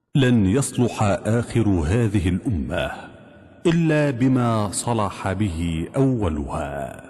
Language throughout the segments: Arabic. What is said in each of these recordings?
لن يصلح آخر هذه الأمة إلا بما صلح به أولها.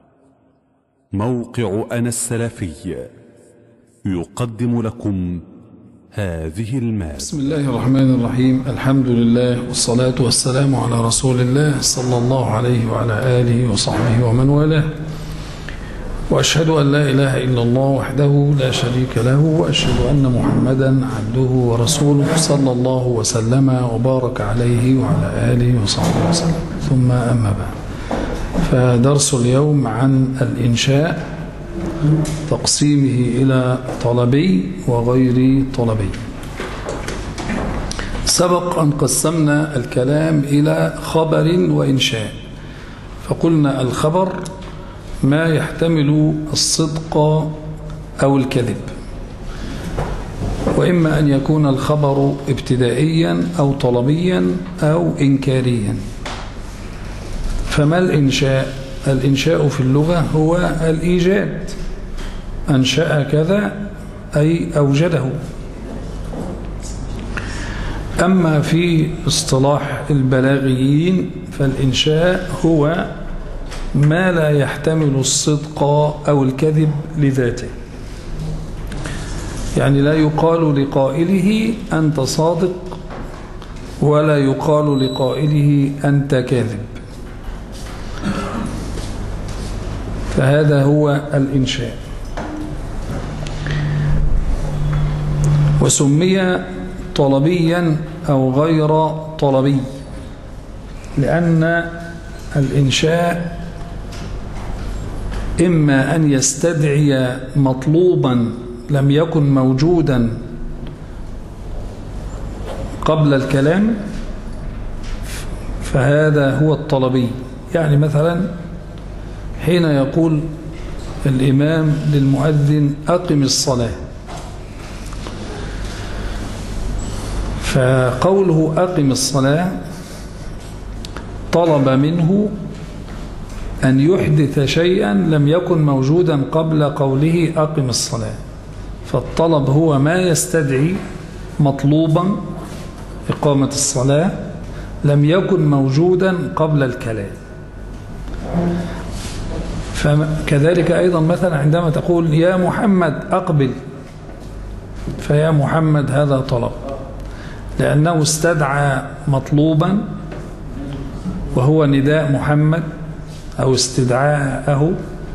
موقع أنا السلفي يقدم لكم هذه المادة. بسم الله الرحمن الرحيم. الحمد لله والصلاة والسلام على رسول الله صلى الله عليه وعلى آله وصحبه ومن والاه، وأشهد أن لا إله إلا الله وحده لا شريك له، وأشهد أن محمدا عبده ورسوله صلى الله وسلم وبارك عليه وعلى آله وصحبه وسلم، ثم أما بعد. فدرس اليوم عن الإنشاء، تقسيمه إلى طلبي وغير طلبي. سبق أن قسمنا الكلام إلى خبر وإنشاء، فقلنا الخبر ما يحتمل الصدق أو الكذب، وإما أن يكون الخبر ابتدائيا أو طلبيا أو إنكاريا. فما الإنشاء؟ الإنشاء في اللغة هو الإيجاد، أنشأ كذا أي أوجده. أما في اصطلاح البلاغيين فالإنشاء هو ما لا يحتمل الصدق أو الكذب لذاته، يعني لا يقال لقائله أنت صادق ولا يقال لقائله أنت كاذب، فهذا هو الإنشاء. وسمي طلبيا أو غير طلبي لأن الإنشاء إما أن يستدعي مطلوبا لم يكن موجودا قبل الكلام، فهذا هو الطلبي. يعني مثلا حين يقول الإمام للمؤذن أقم الصلاة، فقوله أقم الصلاة طلب منه أن يحدث شيئا لم يكن موجودا قبل قوله أقم الصلاة، فالطلب هو ما يستدعي مطلوبا إقامة الصلاة لم يكن موجودا قبل الكلام. فكذلك أيضا مثلا عندما تقول يا محمد أقبل، فيا محمد هذا طلب لأنه استدعى مطلوبا وهو نداء محمد أو استدعاءه،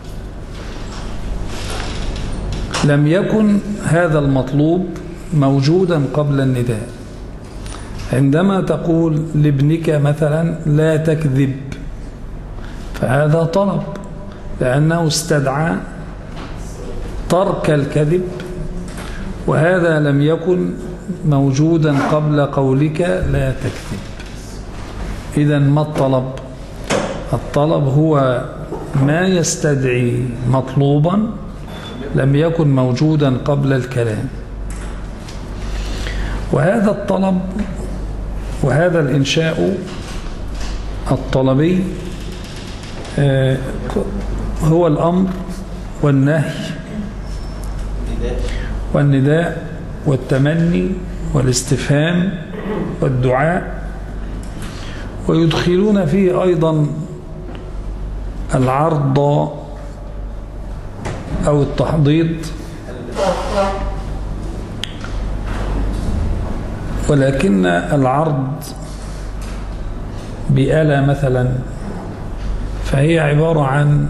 لم يكن هذا المطلوب موجودا قبل النداء. عندما تقول لابنك مثلا لا تكذب، فهذا طلب لأنه استدعى ترك الكذب، وهذا لم يكن موجودا قبل قولك لا تكذب. إذن ما الطلب؟ الطلب هو ما يستدعي مطلوبا لم يكن موجودا قبل الكلام. وهذا الطلب وهذا الإنشاء الطلبي هو الأمر والنهي والنداء والتمني والاستفهام والدعاء، ويدخلون فيه أيضا العرض أو التحضيض، ولكن العرض بآلة مثلا فهي عبارة عن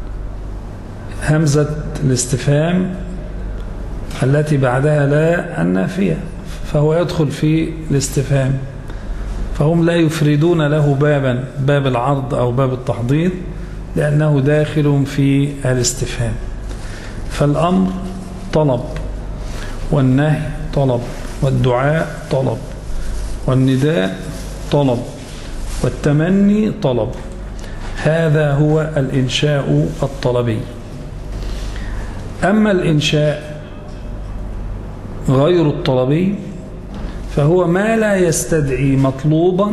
همزة الاستفهام التي بعدها لا النافية، فهو يدخل في الاستفهام، فهم لا يفردون له بابا، باب العرض أو باب التحضيض، لأنه داخل في الاستفهام. فالأمر طلب، والنهي طلب، والدعاء طلب، والنداء طلب، والتمني طلب. هذا هو الإنشاء الطلبي. أما الإنشاء غير الطلبي فهو ما لا يستدعي مطلوبا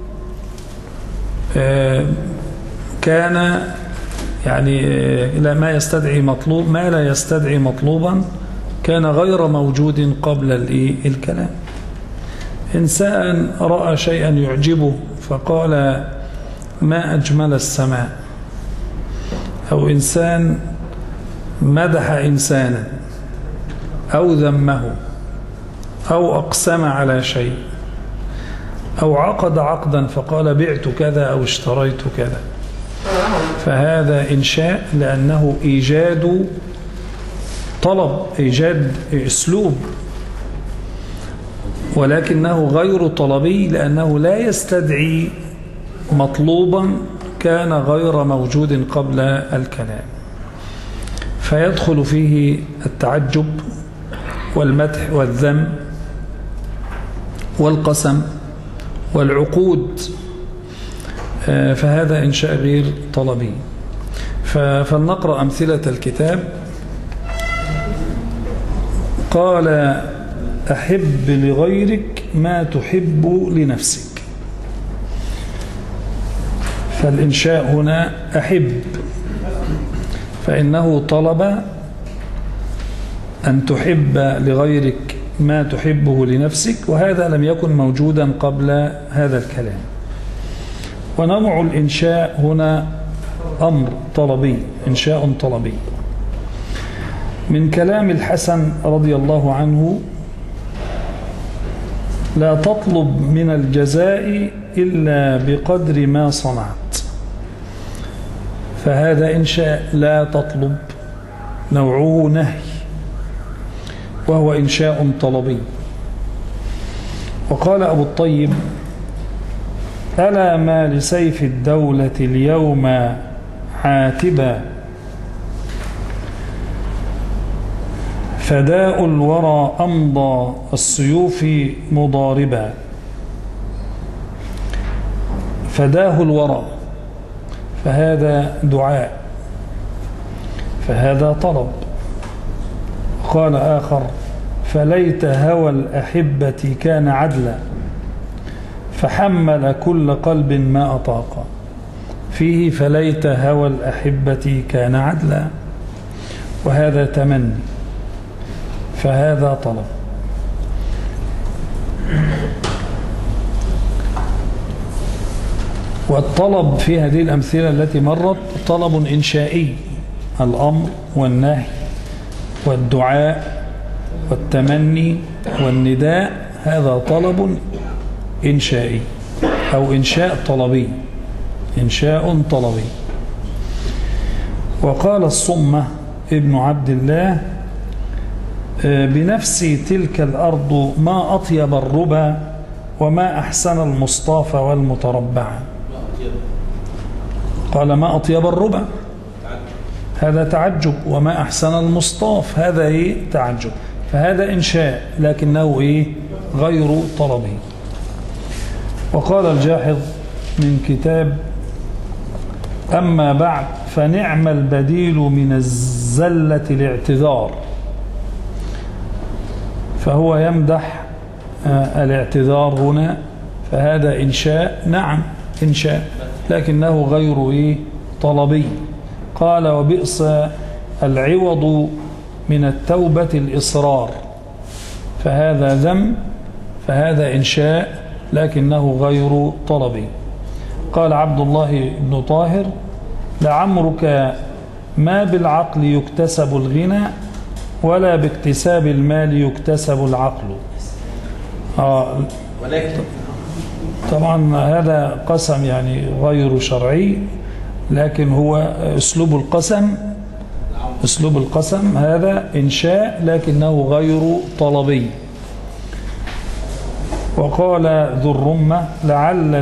كان يعني ما يستدعي مطلوب، ما لا يستدعي مطلوبا كان غير موجود قبل الكلام. إنسان رأى شيئا يعجبه فقال ما أجمل السماء، أو إنسان مدح إنسانا أو ذمه أو أقسم على شيء أو عقد عقدا فقال بعت كذا أو اشتريت كذا، فهذا إنشاء لأنه إيجاد طلب، إيجاد أسلوب، ولكنه غير طلبي لأنه لا يستدعي مطلوبا كان غير موجود قبل الكلام، فيدخل فيه التعجب والمدح والذم والقسم والعقود، فهذا إنشاء غير طلبي. فلنقرأ أمثلة الكتاب. قال أحب لغيرك ما تحب لنفسك، فالإنشاء هنا أحب، فإنه طلب أن تحب لغيرك ما تحبه لنفسك، وهذا لم يكن موجودا قبل هذا الكلام. ونوع الإنشاء هنا أمر طلبي، إنشاء طلبي. من كلام الحسن رضي الله عنه: لا تطلب من الجزاء إلا بقدر ما صنعت، فهذا إنشاء لا تطلب، نوعه نهي وهو إنشاء طلبي. وقال أبو الطيب: ألا ما لسيف الدولة اليوم عاتبا، فداء الورى أمضى السيوف مضاربا. فداه الورى، فهذا دعاء، فهذا طلب. قال آخر: فليت هوى الأحبة كان عدلا، فحمل كل قلب ما أطاق. فيه فليت هوى الأحبة كان عدلا، وهذا تمني، فهذا طلب. والطلب في هذه الأمثلة التي مرت طلب إنشائي، الأمر والنهي والدعاء والتمني والنداء، هذا طلب إنشائي أو إنشاء طلبي، إنشاء طلبي. وقال الصمة ابن عبد الله: بنفسي تلك الأرض ما أطيب الربا وما أحسن المصطفى والمتربع. قال: ما أطيب الربا، هذا تعجب، وما أحسن المصطاف، هذا تعجب، فهذا إنشاء لكنه غير طلبي. وقال الجاحظ من كتاب: أما بعد فنعم البديل من الزلة الاعتذار، فهو يمدح الاعتذار هنا، فهذا إنشاء، نعم إنشاء لكنه غير طلبي. قال: وبئس العوض من التوبة الإصرار، فهذا ذم، فهذا إنشاء لكنه غير طلبي. قال عبد الله بن طاهر: لعمرك ما بالعقل يكتسب الغنى ولا باكتساب المال يكتسب العقل. ولكن طبعا هذا قسم يعني غير شرعي، لكن هو أسلوب القسم، أسلوب القسم هذا إنشاء لكنه غير طلبي. وقال ذو الرمة: لعل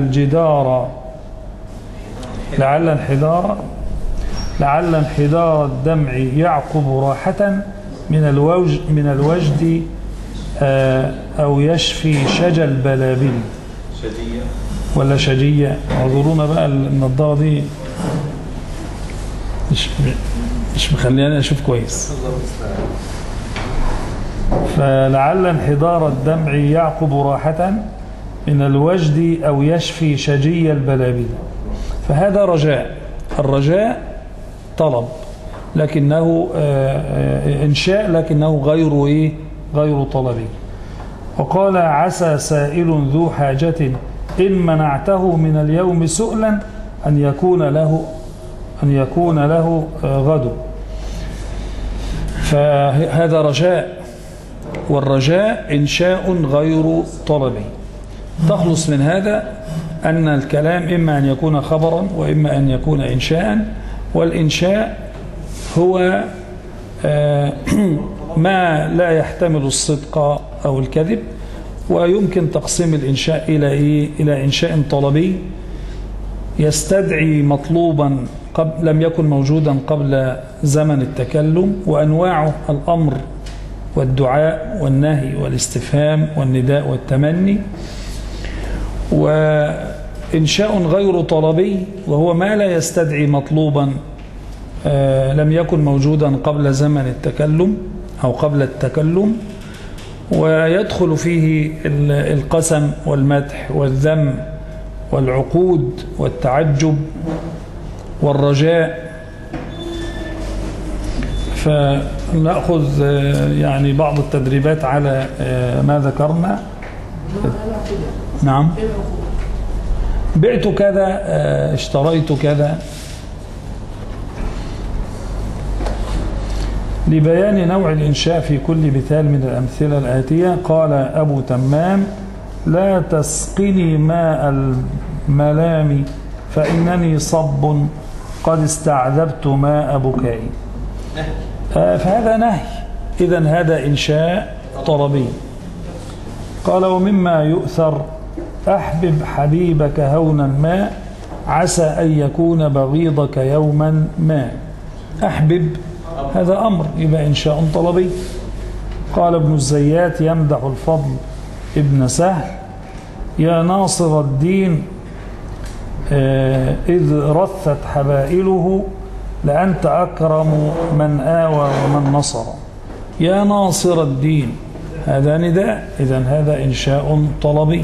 انحدار الدمع يعقب راحة من الوجد أو يشفي شجى البلابل. شجية ولا شجية؟ اعذرونا بقى، النضارة دي مش مخليني أشوف كويس. فلعل انحدار الدمع يعقب راحة من الوجد أو يشفي شجي البلابل، فهذا رجاء. الرجاء طلب لكنه إنشاء لكنه غير طلبي. وقال عسى سائل ذو حاجة إن منعته من اليوم سؤلا أن يكون له غد. فهذا رجاء، والرجاء إنشاء غير طلبي. تخلص من هذا أن الكلام إما أن يكون خبرا وإما أن يكون إنشاء، والإنشاء هو ما لا يحتمل الصدق أو الكذب، ويمكن تقسيم الإنشاء إلى إنشاء طلبي يستدعي مطلوبا لم يكن موجودا قبل زمن التكلم، وأنواعه الأمر والدعاء والنهي والاستفهام والنداء والتمني. وإنشاء غير طلبي وهو ما لا يستدعي مطلوبا لم يكن موجودا قبل زمن التكلم أو قبل التكلم، ويدخل فيه القسم والمدح والذم والعقود والتعجب والرجاء. فنأخذ يعني بعض التدريبات على ما ذكرنا. نعم، بعت كذا، اشتريت كذا. لبيان نوع الإنشاء في كل مثال من الأمثلة الآتية قال أبو تمام: لا تسقني ماء الملام فإنني صب قد استعذبت ماء بكائي. فهذا نهي، إذن هذا إنشاء طلبي. قال: ومما يؤثر أحبب حبيبك هونا ما عسى أن يكون بغيضك يوما ما. أحبب هذا أمر، يبقى إنشاء طلبي. قال ابن الزيات يمدح الفضل ابن سهل: يا ناصر الدين إذ رثت حبائله لأنت أكرم من آوى ومن نصر. يا ناصر الدين هذا نداء، إذن هذا إنشاء طلبي.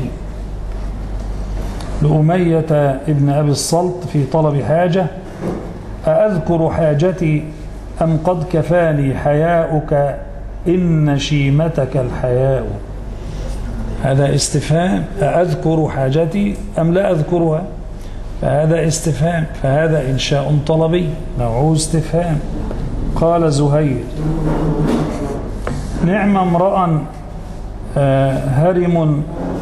لأمية ابن أبي الصلت في طلب حاجة: أأذكر حاجتي أم قد كفاني حياؤك إن شيمتك الحياء. هذا استفهام، أأذكر حاجتي أم لا أذكرها، فهذا استفهام، فهذا إنشاء طلبي نوعه استفهام. قال زهير: نعم امرأ هرم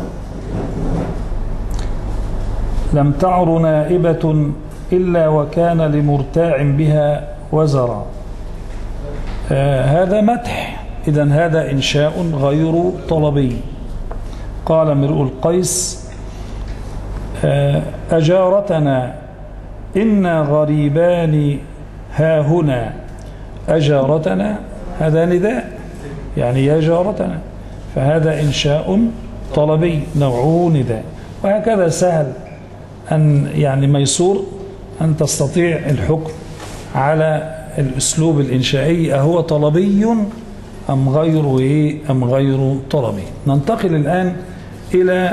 لم تعر نائبة إلا وكان لمرتاع بها وزرا. هذا مدح، إذن هذا إنشاء غير طلبي. قال امرؤ القيس: أجارتنا إنا غريبان ها هنا. أجارتنا هذا نداء، يعني يا جارتنا، فهذا إنشاء طلبي نوعه نداء. وهكذا سهل أن يعني ميسور أن تستطيع الحكم على الأسلوب الإنشائي أهو طلبي أم غير طلبي. ننتقل الآن إلى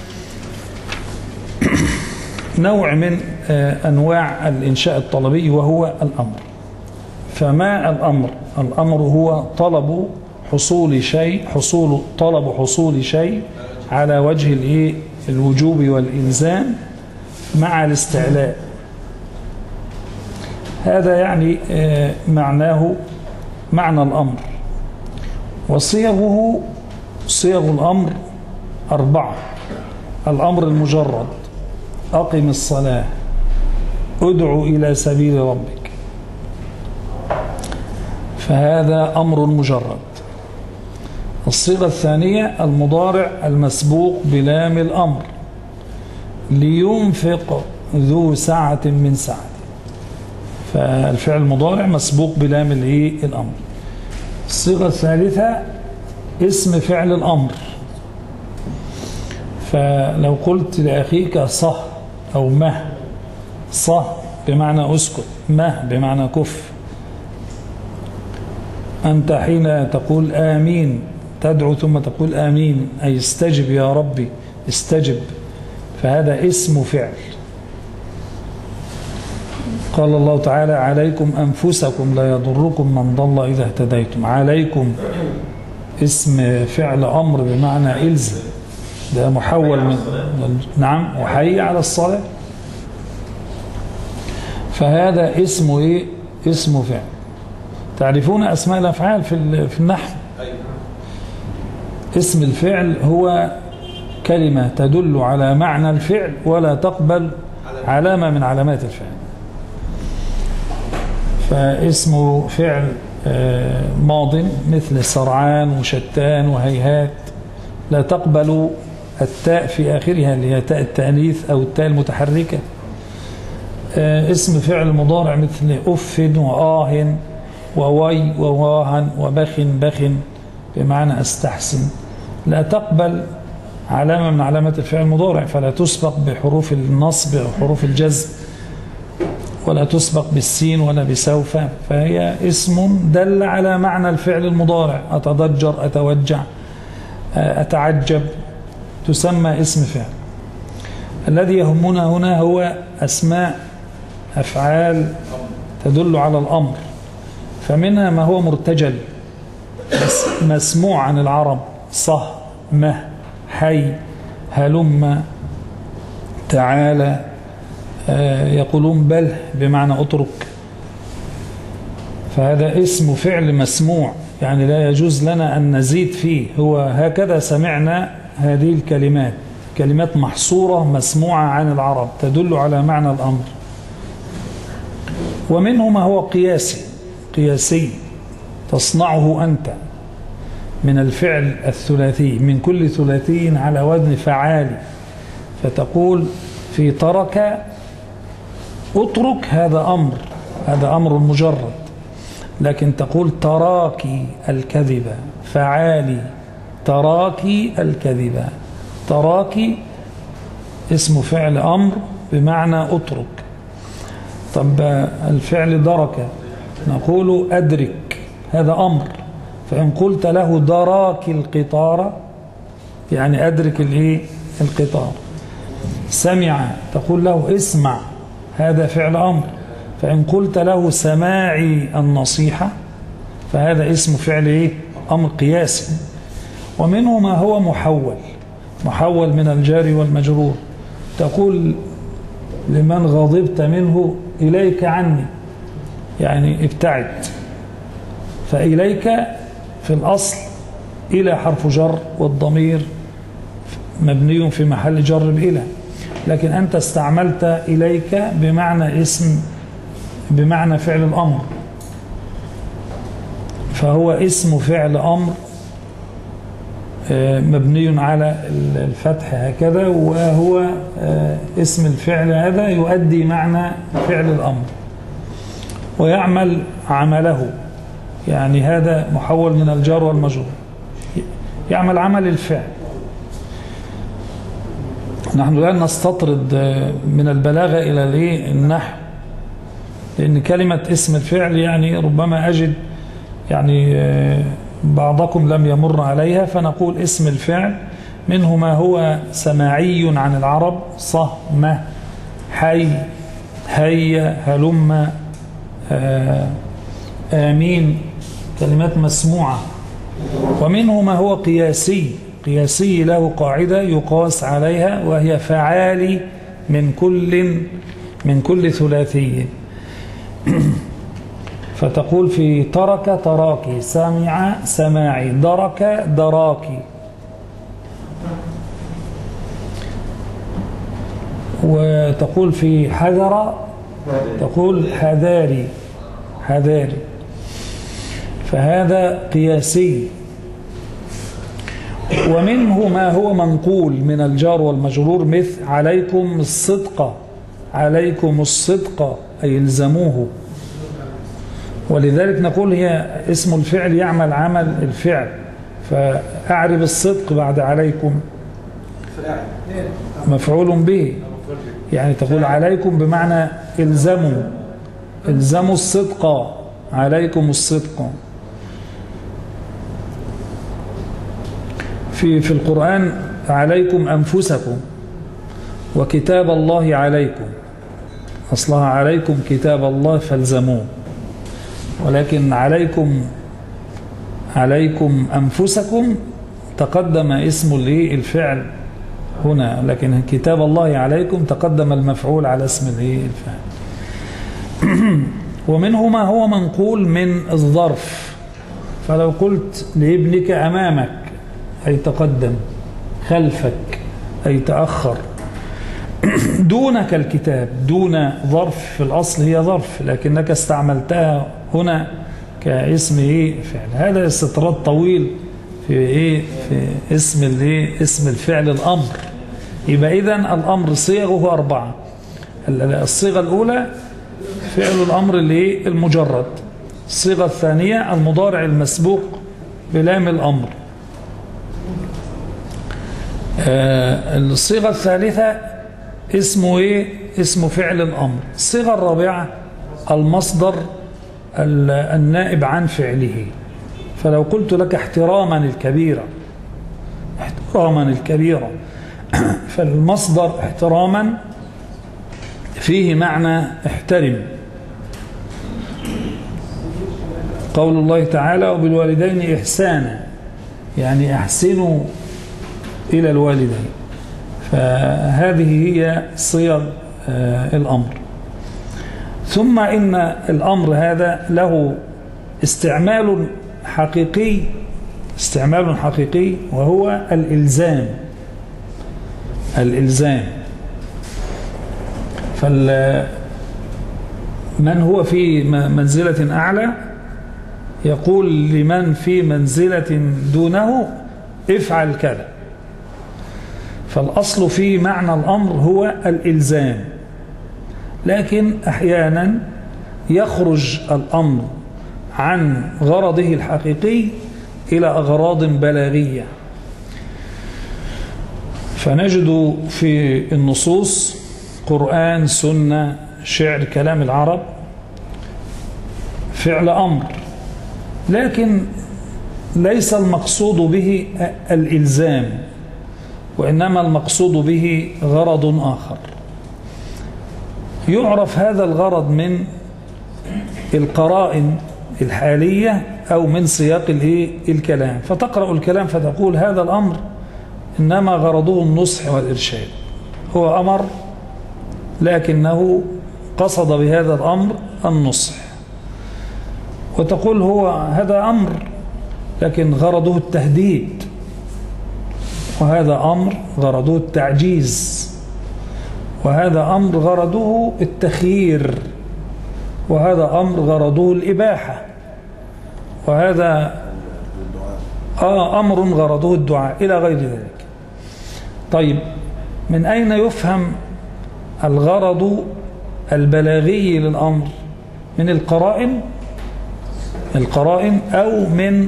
نوع من أنواع الإنشاء الطلبي وهو الأمر. فما الأمر؟ الأمر هو طلب حصول شيء على وجه الوجوب والإلزام مع الاستعلاء. هذا يعني معنى الأمر. وصيغ الأمر 4: الأمر المجرد: أقم الصلاة، ادعو إلى سبيل ربك، فهذا أمر مجرد. الصيغة الثانية المضارع المسبوق بلام الأمر: لينفق ذو سعة من سعته، فالفعل المضارع مسبوق بلام الأمر. الصيغة الثالثة اسم فعل الأمر، فلو قلت لأخيك صه أو مه، صه بمعنى أسكت، مه بمعنى كف. أنت حين تقول آمين تدعو ثم تقول آمين أي استجب يا ربي، استجب، فهذا اسم فعل. قال الله تعالى: عليكم أنفسكم لا يضركم من ضل إذا اهتديتم. عليكم اسم فعل أمر بمعنى إلزم، ده محول من نعم، وحي على الصلاة. فهذا اسمه إيه؟ اسمه فعل. تعرفون أسماء الأفعال في النحو؟ اسم الفعل هو كلمة تدل على معنى الفعل ولا تقبل علامة من علامات الفعل. فاسمه فعل ماض مثل سرعان وشتان وهيهات، لا تقبل التاء في آخرها اللي هي تاء التأنيث أو التاء المتحركة. اسم فعل مضارع مثل أف وآه ووي وواها وبخ بخ بمعنى أستحسن، لا تقبل علامة من علامات الفعل المضارع، فلا تسبق بحروف النصب أو حروف الجزم، ولا تسبق بالسين ولا بسوف، فهي اسم دل على معنى الفعل المضارع. أتضجر، أتوجع، أتعجب، تسمى اسم فعل. الذي يهمنا هنا هو أسماء أفعال تدل على الأمر، فمنها ما هو مرتجل مسموع عن العرب، صه، مه، حي، هلم، تعالى، يقولون بل بمعنى اترك. فهذا اسم فعل مسموع، يعني لا يجوز لنا أن نزيد فيه، هو هكذا سمعنا هذه الكلمات، كلمات محصورة مسموعة عن العرب تدل على معنى الأمر. ومنه ما هو قياسي تصنعه أنت من الفعل الثلاثي، من كل ثلاثي على وزن فعالي، فتقول في ترك اترك، هذا أمر مجرد، لكن تقول تراكي الكذبة، فعالي تراكي الكذبة. تراكي اسم فعل أمر بمعنى اترك. طب الفعل درك نقول أدرك، هذا أمر، فإن قلت له دراك القطار يعني أدرك القطار. سمع تقول له اسمع، هذا فعل أمر، فإن قلت له سماعي النصيحة فهذا اسم فعل أمر قياسي. ومنه ما هو محول من الجار والمجرور، تقول لمن غضبت منه إليك عني، يعني ابتعد. فإليك في الأصل إلى حرف جر، والضمير مبني في محل جر بإلى، لكن أنت استعملت إليك بمعنى اسم، بمعنى فعل الأمر، فهو اسم فعل أمر مبني على الفتح هكذا، وهو اسم الفعل هذا يؤدي معنى فعل الأمر ويعمل عمله، يعني هذا محول من الجار والمجرور، يعمل عمل الفعل. نحن الآن نستطرد من البلاغة إلى النحو، لأن كلمة اسم الفعل يعني ربما أجد يعني بعضكم لم يمر عليها، فنقول اسم الفعل منه ما هو سماعي عن العرب، صه، مه، حي، هيا، هلم، آمين، كلمات مسموعة. ومنه ما هو قياسي له قاعدة يقاس عليها، وهي فعالي من كل ثلاثي. فتقول في ترك تراكي، سمع سماعي، درك دراكي. وتقول في حذر تقول حذاري حذاري. فهذا قياسي. ومنه ما هو منقول من الجار والمجرور، مثل عليكم الصدق، عليكم الصدق أي الزموه. ولذلك نقول هي اسم الفعل يعمل عمل الفعل، فأعرب الصدق بعد عليكم مفعول به، يعني تقول عليكم بمعنى الزموا الصدق، عليكم الصدق. في القرآن عليكم أنفسكم، وكتاب الله عليكم، أصلها عليكم كتاب الله فالزموه، ولكن عليكم عليكم أنفسكم تقدم اسم الفعل هنا، لكن كتاب الله عليكم تقدم المفعول على اسم الفعل. ومنه ما هو منقول من الظرف، فلو قلت لابنك أمامك أي تقدم، خلفك أي تأخر، دونك الكتاب، دون ظرف في الأصل هي ظرف لكنك استعملتها هنا كاسم فعل. هذا استطراد طويل في في اسم الفعل الأمر. يبقى إذن الأمر صيغه 4. الصيغة الأولى فعل الأمر المجرد، الصيغة الثانية المضارع المسبوق بلام الأمر، الصيغة الثالثة اسمه اسم فعل الأمر، الصيغة الرابعة المصدر النائب عن فعله. فلو قلت لك احتراما الكبيرة فالمصدر احتراما فيه معنى احترم. قول الله تعالى وبالوالدين إحسانا، يعني أحسنوا إلى الوالدين. فهذه هي صيغ الأمر. ثم إن الأمر هذا له استعمال حقيقي وهو الإلزام. من هو في منزلة أعلى يقول لمن في منزلة دونه افعل كذا. فالأصل في معنى الأمر هو الإلزام، لكن أحيانا يخرج الأمر عن غرضه الحقيقي إلى أغراض بلاغية. فنجد في النصوص قرآن، سنة، شعر، كلام العرب فعل أمر، لكن ليس المقصود به الإلزام، وإنما المقصود به غرض آخر. يعرف هذا الغرض من القرائن الحالية أو من سياق الكلام. فتقرأ الكلام فتقول هذا الأمر إنما غرضه النصح والإرشاد، هو أمر لكنه قصد بهذا الأمر النصح. وتقول هذا أمر لكن غرضه التهديد، وهذا أمر غرضه التعجيز، وهذا أمر غرضه التخيير، وهذا أمر غرضه الإباحة، وهذا أمر غرضه الدعاء إلى غير ذلك. طيب، من أين يفهم الغرض البلاغي للأمر؟ من القرائن أو من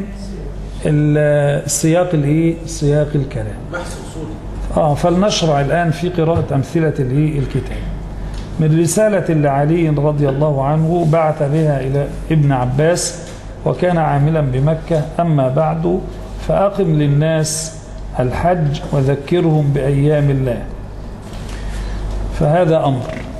سياق الكلام. فلنشرع الآن في قراءة أمثلة الكتاب من رسالة لعلي رضي الله عنه بعث بها إلى ابن عباس وكان عاملا بمكة. أما بعد فأقم للناس الحج وذكرهم بأيام الله. فهذا أمر.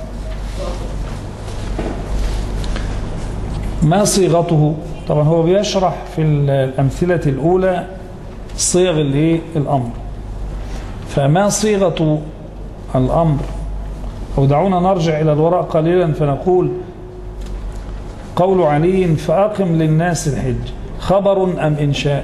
ما صيغته؟ طبعا هو بيشرح في الأمثلة الأولى صيغ الأمر. فما صيغة الأمر؟ أو دعونا نرجع إلى الوراء قليلا فنقول قول علي فأقم للناس الحج خبر أم إنشاء؟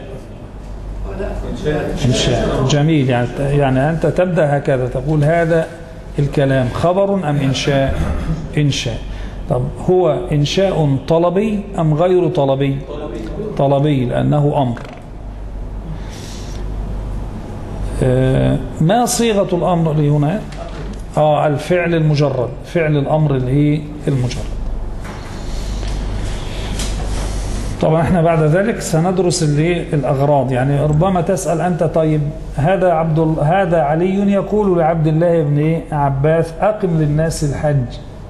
إنشاء. جميل. يعني أنت تبدأ هكذا تقول هذا الكلام خبر أم إنشاء؟ إنشاء. طب هو إنشاء طلبي أم غير طلبي؟ طلبي لأنه أمر. ما صيغة الأمر هنا؟ الفعل المجرد، فعل الأمر المجرد. طبعا احنا بعد ذلك سندرس الأغراض. يعني ربما تسأل أنت طيب هذا علي يقول لعبد الله بن عباس أقم للناس الحج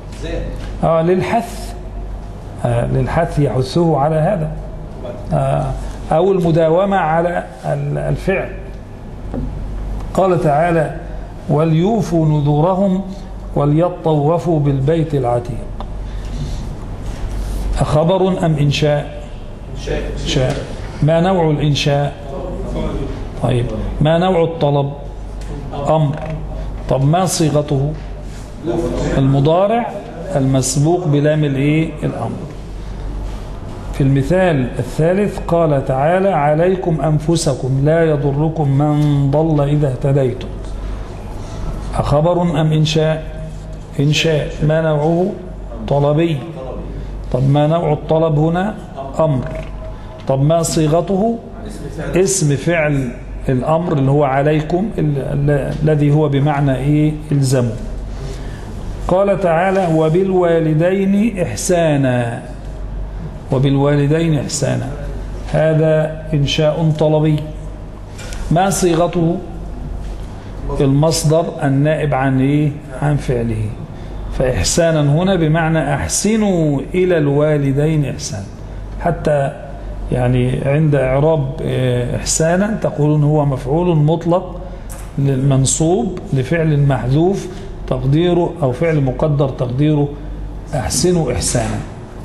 للحث يحثه على هذا أو المداومة على الفعل. قال تعالى وليوفوا نذورهم وليطوفوا بالبيت العتيق. أخبر أم إنشاء؟ إنشاء. ما نوع الإنشاء؟ طيب ما نوع الطلب؟ أمر. طب ما صيغته؟ المضارع المسبوق بلام الأمر. في المثال الثالث قال تعالى عليكم أنفسكم لا يضركم من ضل إذا اهتديتم. أخبر أم إنشاء؟ إنشاء. ما نوعه؟ طلبي. طب ما نوع الطلب هنا؟ أمر. طب ما صيغته؟ اسم فعل الأمر اللي هو عليكم الذي هو بمعنى الزموا. قال تعالى وبالوالدين إحسانا. وبالوالدين إحسانا هذا إنشاء طلبي. ما صيغته؟ المصدر النائب عن فعله. فإحسانا هنا بمعنى أحسنوا إلى الوالدين إحسانا. حتى يعني عند إعراب إحسانا تقولون هو مفعول مطلق منصوب لفعل محذوف تقديره أو فعل مقدر تقديره أحسنوا إحسانا.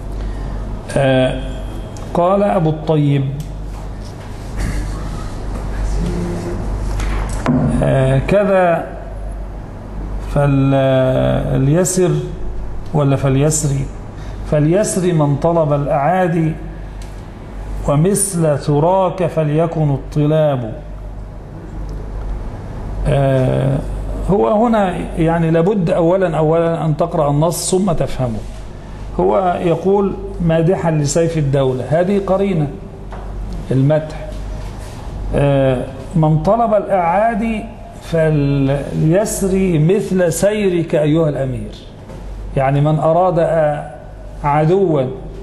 قال أبو الطيب كذا فليسر ولا فليسري. فليسري من طلب الأعادي ومثل ثراك فليكن الطلاب. هو هنا يعني لابد أولا أن تقرأ النص ثم تفهمه. هو يقول مادحا لسيف الدولة، هذه قرينة المدح. من طلب الأعادي فليسري مثل سيرك أيها الأمير. يعني من أراد عدوا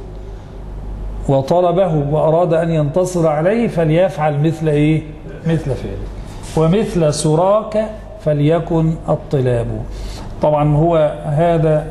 وطلبه وأراد أن ينتصر عليه فليفعل مثل مثل فعله. ومثل سراك فليكن الطلاب. طبعا هو هذا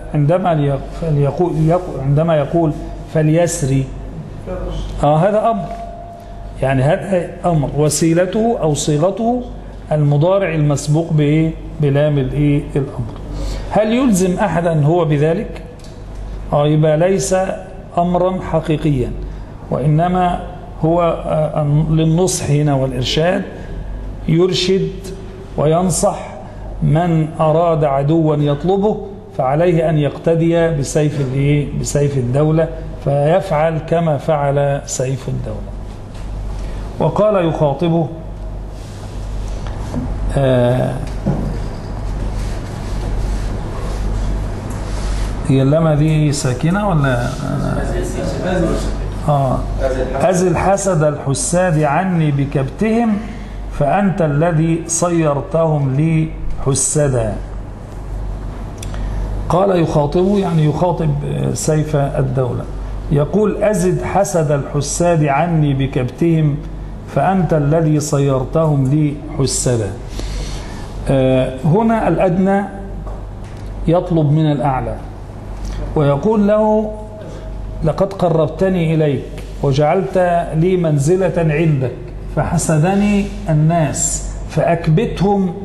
عندما يقول فليسري هذا أمر، يعني هذا أمر وسيلته أو صيغته المضارع المسبوق بلام الأمر. هل يلزم أحدا هو بذلك؟ يبقى ليس أمرا حقيقيا، وإنما هو للنصح هنا والإرشاد، يرشد وينصح من أراد عدوا يطلبه فعليه أن يقتدي بسيف الدولة فيفعل كما فعل سيف الدولة. وقال يخاطبه هي اللمة دي ساكنة ولا أزل حسد الحساد عني بكبتهم فأنت الذي صيرتهم لي حسدا. قال يخاطبه يعني يخاطب سيف الدولة، يقول أزد حسد الحساد عني بكبتهم فأنت الذي صيرتهم لي حسدا. هنا الأدنى يطلب من الأعلى ويقول له لقد قربتني إليك وجعلت لي منزلة عندك فحسدني الناس فأكبتهم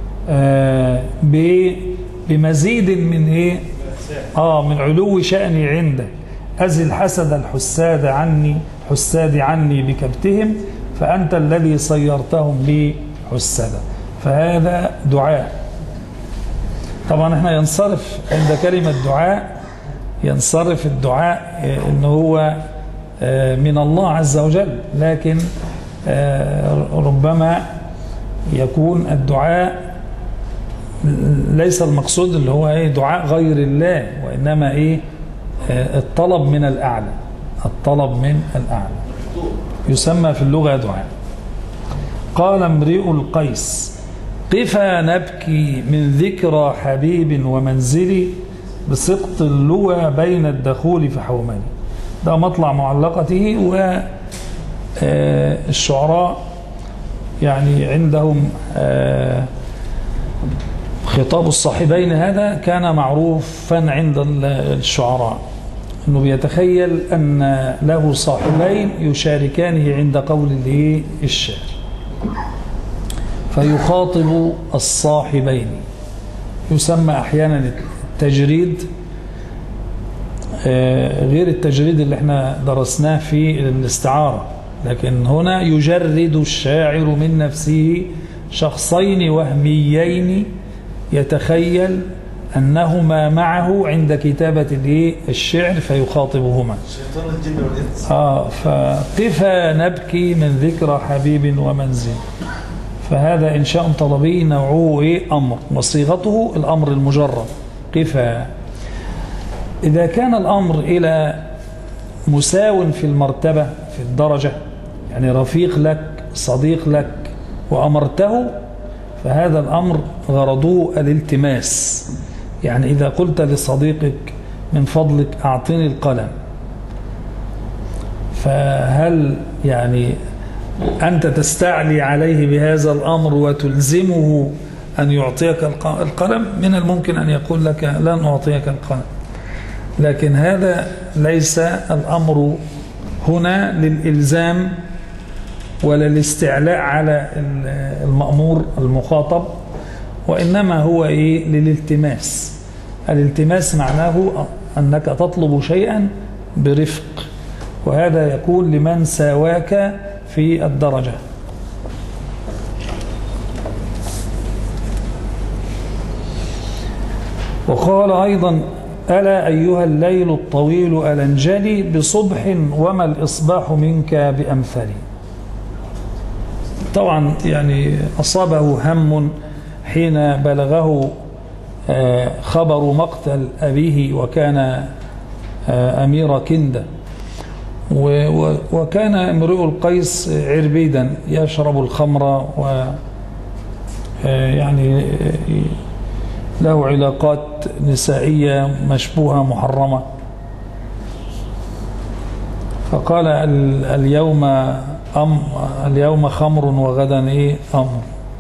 بمزيد من من علو شأني عندك. أزل حسد الحساد عني بكبتهم فأنت الذي صيرتهم لي حسدا. فهذا دعاء. طبعا احنا ينصرف عند كلمة دعاء، ينصرف الدعاء انه هو من الله عز وجل، لكن ربما يكون الدعاء ليس المقصود اللي هو دعاء غير الله، وإنما الطلب من الأعلى. الطلب من الأعلى يسمى في اللغة دعاء. قال امرئ القيس قفا نبكي من ذكرى حبيب ومنزلي بسقط اللوى بين الدخول فحومني. ده مطلع معلقته. والشعراء يعني عندهم خطاب الصاحبين هذا كان معروفا عند الشعراء، أنه بيتخيل أن له صاحبين يشاركانه عند قول الشعر فيخاطب الصاحبين. يسمى أحيانا التجريد غير التجريد اللي احنا درسناه في الاستعارة، لكن هنا يجرد الشاعر من نفسه شخصين وهميين يتخيل أنهما معه عند كتابة الشعر فيخاطبهما. شيطان الجن والإنس. فقفا نبكي من ذكرى حبيب ومنزل. فهذا إنشاء طلبي نوعه أمر، وصيغته الأمر المجرد قفا. إذا كان الأمر إلى مساو في المرتبة في الدرجة، يعني رفيق لك صديق لك وأمرته، فهذا الأمر غرضه الالتماس. يعني إذا قلت لصديقك من فضلك أعطني القلم، فهل يعني أنت تستعلي عليه بهذا الأمر وتلزمه أن يعطيك القلم؟ من الممكن أن يقول لك لن أعطيك القلم، لكن هذا ليس الأمر هنا للإلزام ولا الاستعلاء على المأمور المخاطب، وإنما هو للالتماس. الالتماس معناه أنك تطلب شيئا برفق، وهذا يكون لمن ساواك في الدرجة. وقال أيضا ألا أيها الليل الطويل ألنجلي بصبح وما الإصباح منك بأمثلي. طبعا يعني أصابه هم حين بلغه خبر مقتل أبيه، وكان أمير كندة، وكان امرؤ القيس عربيدا يشرب الخمر ويعني له علاقات نسائية مشبوهة محرمة. فقال اليوم خمر وغدا أمر.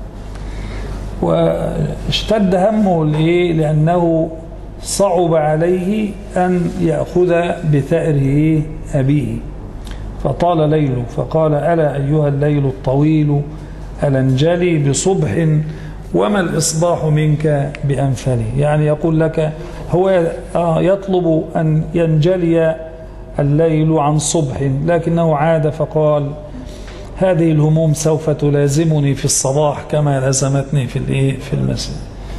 واشتد همه لأنه صعب عليه أن يأخذ بثأر أبيه، فطال ليله، فقال ألا أيها الليل الطويل ألنجلي بصبح وما الإصباح منك بأنفلي. يعني يقول لك هو يطلب أن ينجلي الليل عن صبح، لكنه عاد فقال هذه الهموم سوف تلازمني في الصباح كما لازمتني في المساء.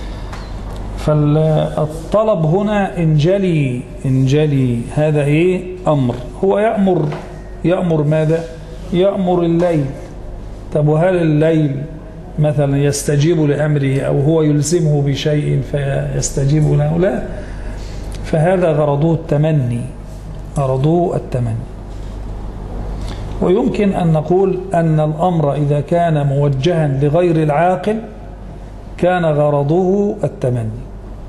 فالطلب هنا انجلي هذا أمر. هو يأمر ماذا؟ يأمر الليل. طب وهل الليل مثلا يستجيب لأمره أو هو يلزمه بشيء فيستجيب له؟ لا، فهذا غرضه التمني. ويمكن أن نقول أن الأمر إذا كان موجها لغير العاقل كان غرضه التمني.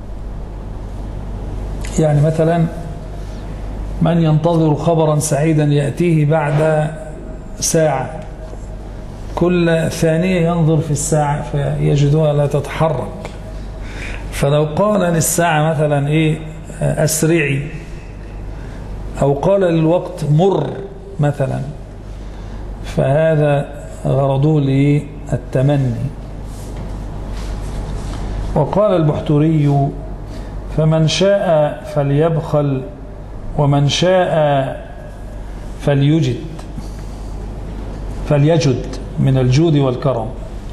يعني مثلا من ينتظر خبرا سعيدا يأتيه بعد ساعة، كل ثانية ينظر في الساعة فيجدها لا تتحرك، فلو قال للساعة مثلا أسرعي، أو قال للوقت مر مثلا، فهذا غرضه للتمني. وقال البحتري فمن شاء فليبخل ومن شاء فليجد من الجود والكرم.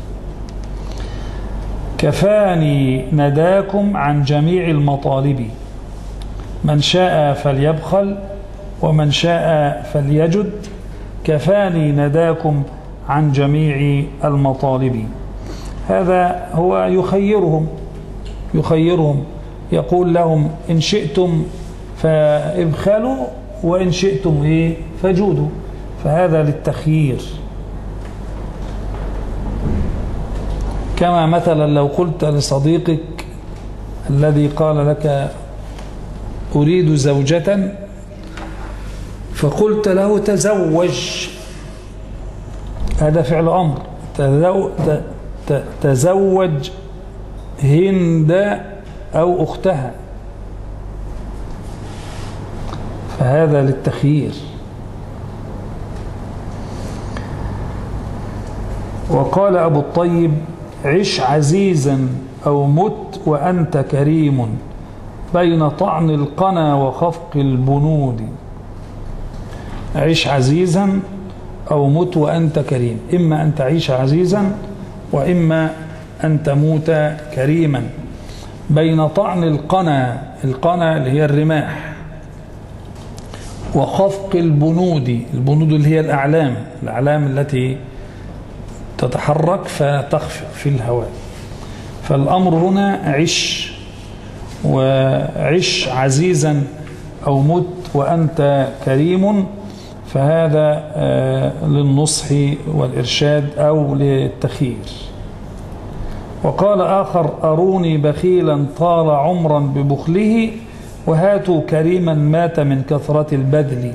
كفاني نداكم عن جميع المطالب، من شاء فليبخل ومن شاء فليجد، كفاني نداكم عن جميع المطالب. هذا هو يخيرهم، يقول لهم إن شئتم فابخلوا وإن شئتم فجودوا، فهذا للتخيير. كما مثلا لو قلت لصديقك الذي قال لك أريد زوجة، فقلت له تزوج، هذا فعل أمر، تزوج هند أو أختها، فهذا للتخيير. وقال أبو الطيب عش عزيزا أو مت وأنت كريم، بين طعن القنا وخفق البنود. عش عزيزا أو مت وأنت كريم، إما أن تعيش عزيزا وإما أن تموت كريما. بين طعن القنا اللي هي الرماح، وخفق البنود اللي هي الأعلام التي تتحرك فتخفق في الهواء. فالأمر هنا عش عزيزا أو مت وأنت كريم، فهذا للنصح والإرشاد أو للتخيير. وقال آخر: أروني بخيلا طال عمرا ببخله، وهاتوا كريما مات من كثرة البذل.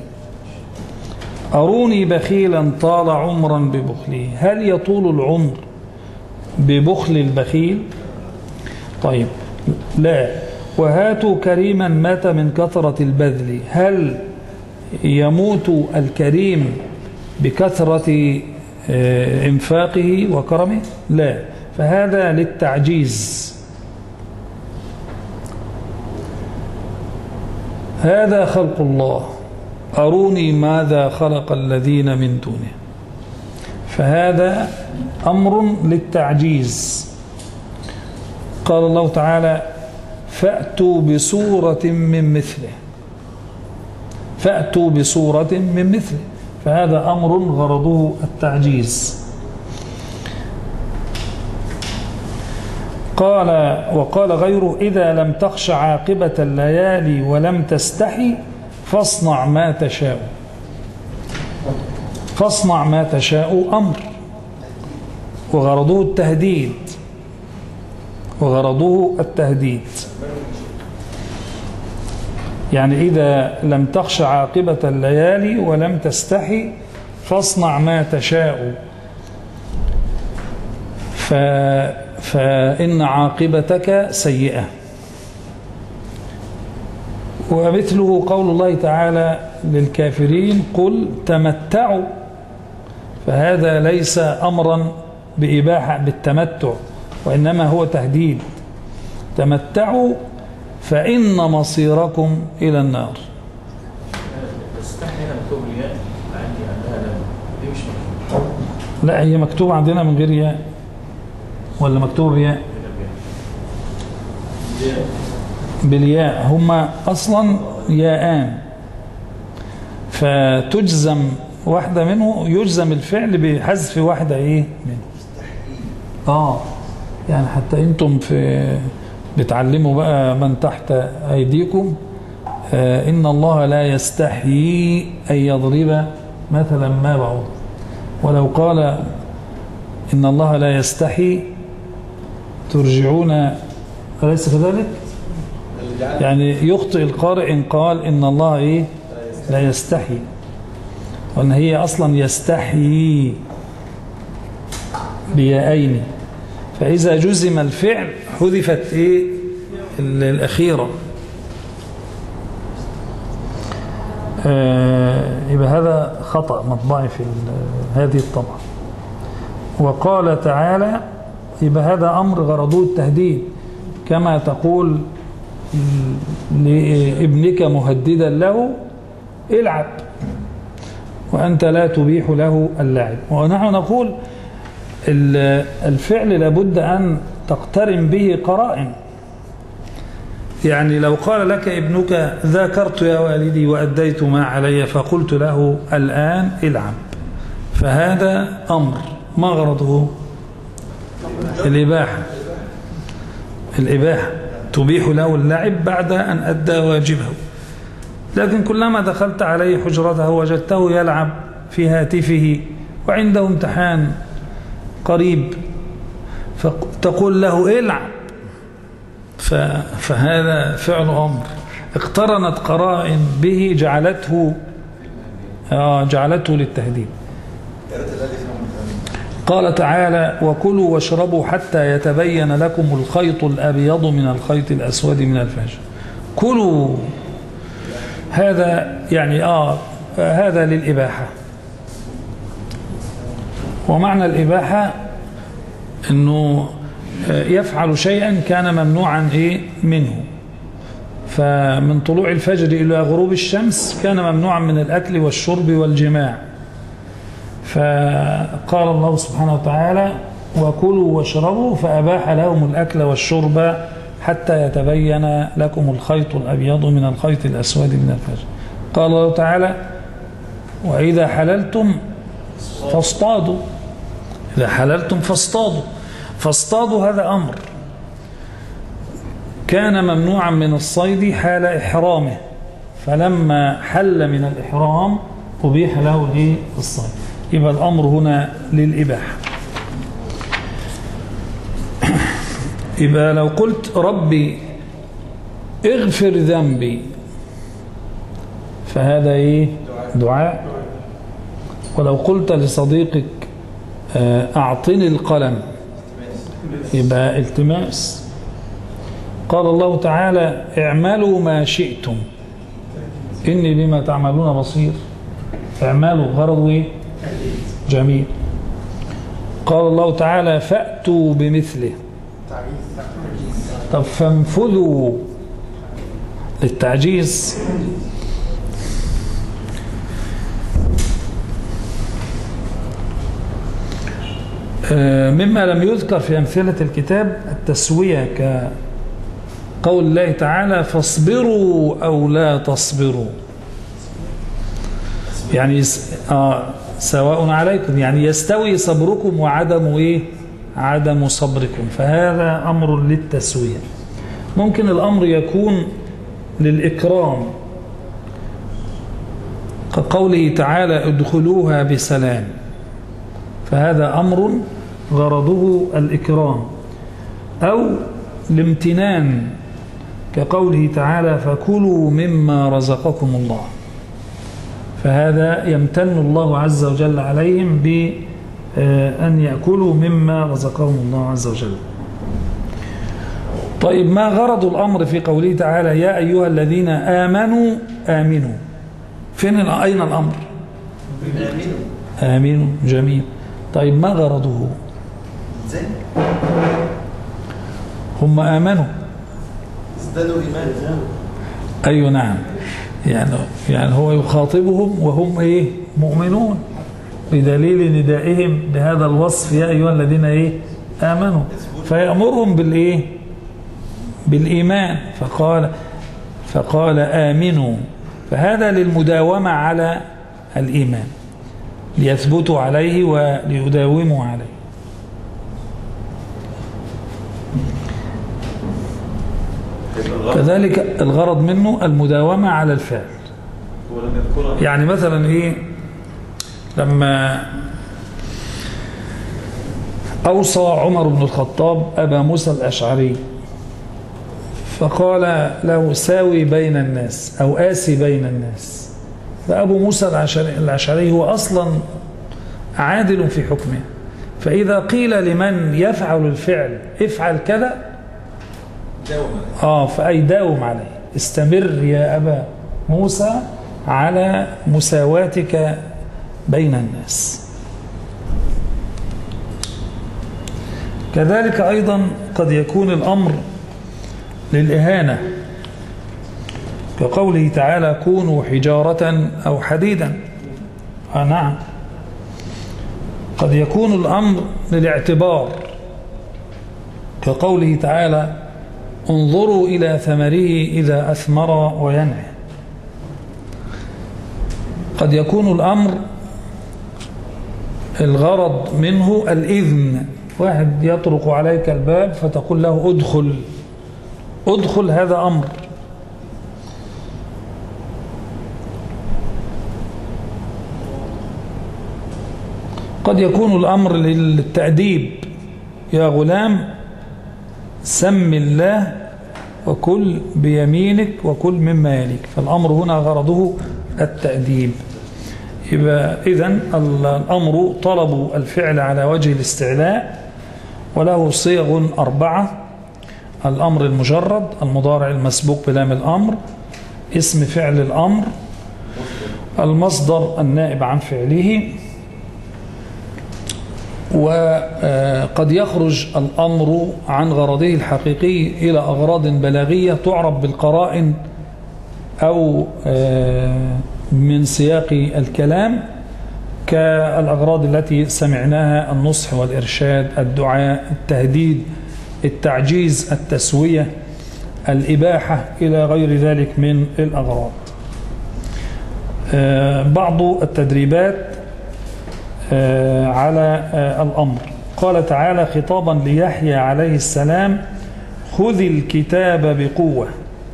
أروني بخيلا طال عمرا ببخله، هل يطول العمر ببخل البخيل؟ طيب لا. وهاتوا كريما مات من كثرة البذل، هل يموت الكريم بكثرة إنفاقه وكرمه؟ لا، فهذا للتعجيز. هذا خلق الله، أروني ماذا خلق الذين من دونه، فهذا أمر للتعجيز. قال الله تعالى: فأتوا بسورة من مثله، فأتوا بسورة من مثله، فهذا أمر غرضه التعجيز. وقال غيره: إذا لم تخش عاقبة الليالي ولم تستحي فاصنع ما تشاء. فاصنع ما تشاء أمر، وغرضه التهديد. يعني إذا لم تخش عاقبة الليالي ولم تستحي فاصنع ما تشاء، فإن عاقبتك سيئة. ومثله قول الله تعالى للكافرين: قل تمتعوا، فهذا ليس أمرا بإباحة بالتمتع، وإنما هو تهديد. تمتعوا فإن مصيركم إلى النار. لا، هي مكتوب عندنا من غير ياء ولا مكتوب بياء؟ بالياء، هما أصلا ياءان، فتجزم واحدة منه، يجزم الفعل بحذف واحدة منه. يعني حتى انتم بتعلموا بقى من تحت أيديكم، إن الله لا يستحيي أن يضرب مثلا ما بعوض، ولو قال إن الله لا يستحي ترجعون، أليس كذلك؟ يعني يخطئ القارئ إن قال إن الله لا يستحي، وأن هي أصلا يستحيي بيائين، فإذا جزم الفعل حذفت الأخيرة. يبقى هذا خطأ مطبعي في هذه الطبعة. وقال تعالى: يبقى هذا أمر غرضه التهديد، كما تقول لابنك مهددا له: العب، وأنت لا تبيح له اللعب. ونحن نقول الفعل لابد أن تقترن به قرائن. يعني لو قال لك ابنك: ذاكرت يا والدي وأديت ما علي، فقلت له الآن العب، فهذا أمر ما غرضه الإباحة، تبيح له اللعب بعد أن أدى واجبه. لكن كلما دخلت عليه حجرته وجدته يلعب في هاتفه وعنده امتحان قريب، فتقول له العب، فهذا فعل أمر اقترنت قرائن به جعلته للتهديد. قال تعالى: وكلوا واشربوا حتى يتبين لكم الخيط الأبيض من الخيط الأسود من الفجر. كلوا، هذا يعني هذا للإباحة. ومعنى الإباحة أنه يفعل شيئا كان ممنوعا منه، فمن طلوع الفجر إلى غروب الشمس كان ممنوعا من الأكل والشرب والجماع، فقال الله سبحانه وتعالى وكلوا واشربوا فأباح لهم الأكل والشرب حتى يتبين لكم الخيط الأبيض من الخيط الأسود من الفجر. قال الله تعالى وإذا حللتم فاصطادوا. إذا حللتم فاصطادوا هذا أمر كان ممنوعا من الصيد حال إحرامه، فلما حل من الإحرام أبيح له الصيد. يبقى الأمر هنا للإباحة. يبقى لو قلت ربي اغفر ذنبي فهذا دعاء. ولو قلت لصديقك أعطني القلم يبقى التماس. قال الله تعالى اعملوا ما شئتم إني بما تعملون بصير. اعملوا غرض جميل. قال الله تعالى فأتوا بمثله. طب فانفذوا للتعجيز. مما لم يذكر في أمثلة الكتاب التسوية كقول الله تعالى فاصبروا أو لا تصبروا، يعني سواء عليكم، يعني يستوي صبركم وعدم عدم صبركم، فهذا أمر للتسوية. ممكن الأمر يكون للإكرام كقوله تعالى ادخلوها بسلام، فهذا أمر غرضه الإكرام، أو الامتنان كقوله تعالى فكلوا مما رزقكم الله، فهذا يمتن الله عز وجل عليهم بأن يأكلوا مما رزقهم الله عز وجل. طيب ما غرض الأمر في قوله تعالى يا أيها الذين آمنوا آمنوا؟ أين الأمر؟ آمنوا. جميل. طيب ما غرضه؟ هم آمنوا ازدادوا إيمانا. أيوة نعم، يعني هو يخاطبهم وهم مؤمنون بدليل ندائهم بهذا الوصف يا أيها الذين آمنوا، فيأمرهم بالإيمان فقال آمنوا، فهذا للمداومة على الإيمان ليثبتوا عليه وليداوموا عليه. كذلك الغرض منه المداومة على الفعل. يعني مثلا لما أوصى عمر بن الخطاب أبا موسى الأشعري فقال له ساوي بين الناس أو آسي بين الناس، فأبو موسى الأشعري هو أصلا عادل في حكمه، فإذا قيل لمن يفعل الفعل افعل كذا فأي داوم عليه، استمر يا أبا موسى على مساواتك بين الناس. كذلك أيضا قد يكون الأمر للإهانة كقوله تعالى كونوا حجارة أو حديدا. نعم، قد يكون الأمر للاعتبار كقوله تعالى انظروا إلى ثمره إذا أثمر وينعي. قد يكون الأمر الغرض منه الإذن، واحد يطرق عليك الباب فتقول له ادخل، هذا أمر. قد يكون الأمر للتأديب، يا غلام سم الله وكل بيمينك وكل مما يليك، فالأمر هنا غرضه التأديب. يبقى إذن الأمر طلب الفعل على وجه الاستعلاء، وله صيغ 4: الأمر المجرد، المضارع المسبوق بلام الأمر، اسم فعل الأمر، المصدر النائب عن فعله، وقد يخرج الأمر عن غرضه الحقيقي إلى أغراض بلاغية تعرف بالقرائن أو من سياق الكلام كالأغراض التي سمعناها: النصح والإرشاد، الدعاء، التهديد، التعجيز، التسوية، الإباحة، إلى غير ذلك من الأغراض. بعض التدريبات على الأمر. قال تعالى خطابا ليحيى عليه السلام: خذ الكتاب بقوة.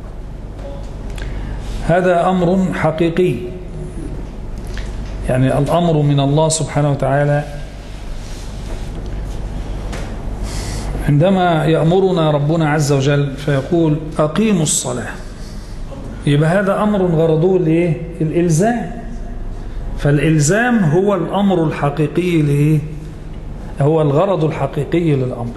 هذا أمر حقيقي، يعني الأمر من الله سبحانه وتعالى. عندما يأمرنا ربنا عز وجل فيقول أقيموا الصلاة، يبقى هذا أمر غرضه الإلزام، فالإلزام هو الأمر الحقيقي هو الغرض الحقيقي للأمر.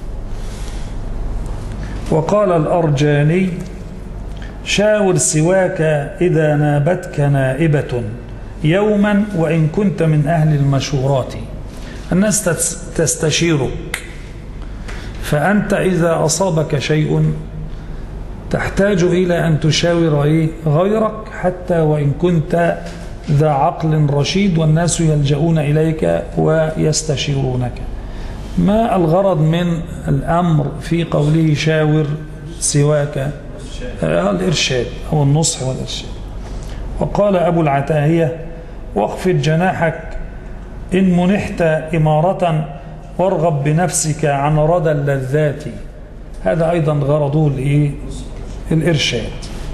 وقال الأرجاني: شاور سواك إذا نابتك نائبة يوما وإن كنت من أهل المشورات. الناس تستشيرك، فأنت إذا أصابك شيء تحتاج إلى أن تشاور غيرك، حتى وإن كنت ذا عقل رشيد، والناس يلجؤون إليك ويستشيرونك. ما الغرض من الأمر في قوله شاور سواك؟ الإرشاد أو النصح والإرشاد. وقال أبو العتاهية: واخفض جناحك إن منحت إمارة وارغب بنفسك عن ردى اللذات. هذا أيضا غرضه الإرشاد.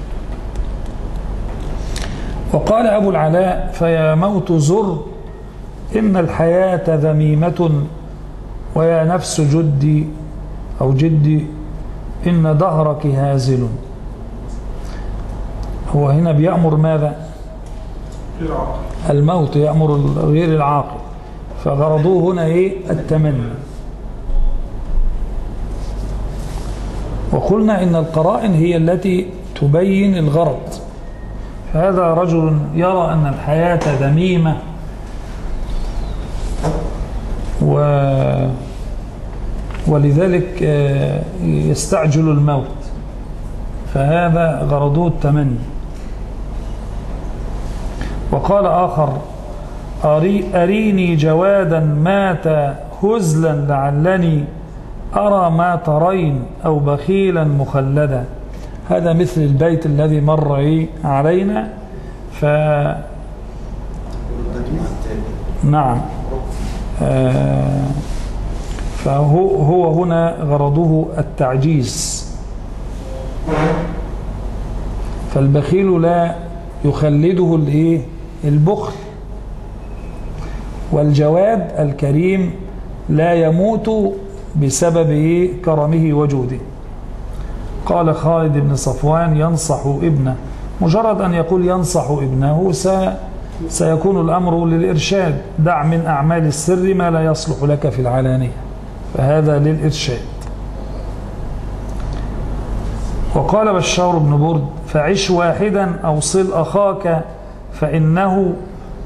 وقال أبو العلاء: فيا موت زر إن الحياة ذميمة، ويا نفس جدي أو جدي إن دهرك هازل. هو هنا بيأمر ماذا؟ الموت، يأمر غير العاقل، فغرضوه هنا التمني. وقلنا إن القرائن هي التي تبين الغرض. فهذا رجل يرى أن الحياة ذميمة ولذلك يستعجل الموت، فهذا غرضه التمني. وقال آخر: أريني جوادا مات هزلا لعلني أرى ما ترين، أو بخيلا مخلدا. هذا مثل البيت الذي مر علينا. نعم، فهو هنا غرضه التعجيز. فالبخيل لا يخلده البخل، والجواد الكريم لا يموت بسبب كرمه وجوده. قال خالد بن صفوان: ينصح ابنه. مجرد أن يقول ينصح ابنه سيكون الأمر للإرشاد. دع من أعمال السر ما لا يصلح لك في العلانية، فهذا للإرشاد. وقال بشار بن برد: فعش واحدا أو صل أخاك فإنه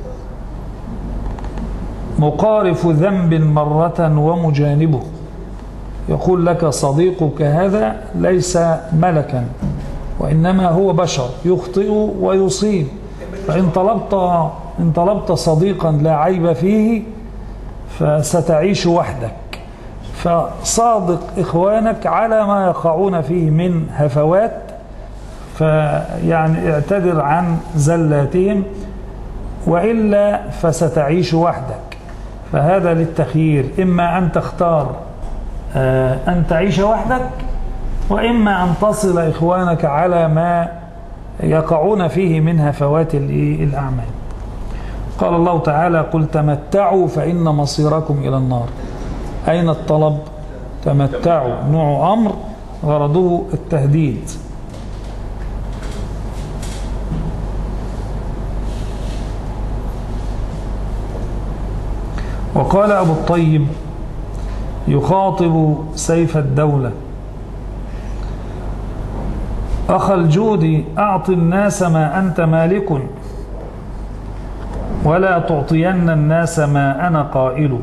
مقارف ذنب مرة ومجانبه. يقول لك صديقك هذا ليس ملكا، وإنما هو بشر يخطئ ويصيب، فإن طلبت صديقا لا عيب فيه فستعيش وحدك. فصادق إخوانك على ما يقعون فيه من هفوات، فيعني اعتذر عن زلاتهم، وإلا فستعيش وحدك. فهذا للتخيير، إما أن تختار أن تعيش وحدك، وإما أن تصل إخوانك على ما يقعون فيه من هفوات الأعمال. قال الله تعالى: قل تمتعوا فإن مصيركم إلى النار. أين الطلب؟ تمتعوا، نوع أمر غرضه التهديد. وقال أبو الطيب يخاطب سيف الدولة: أخ الجود أعط الناس ما أنت مالك، ولا تعطين الناس ما أنا قائل.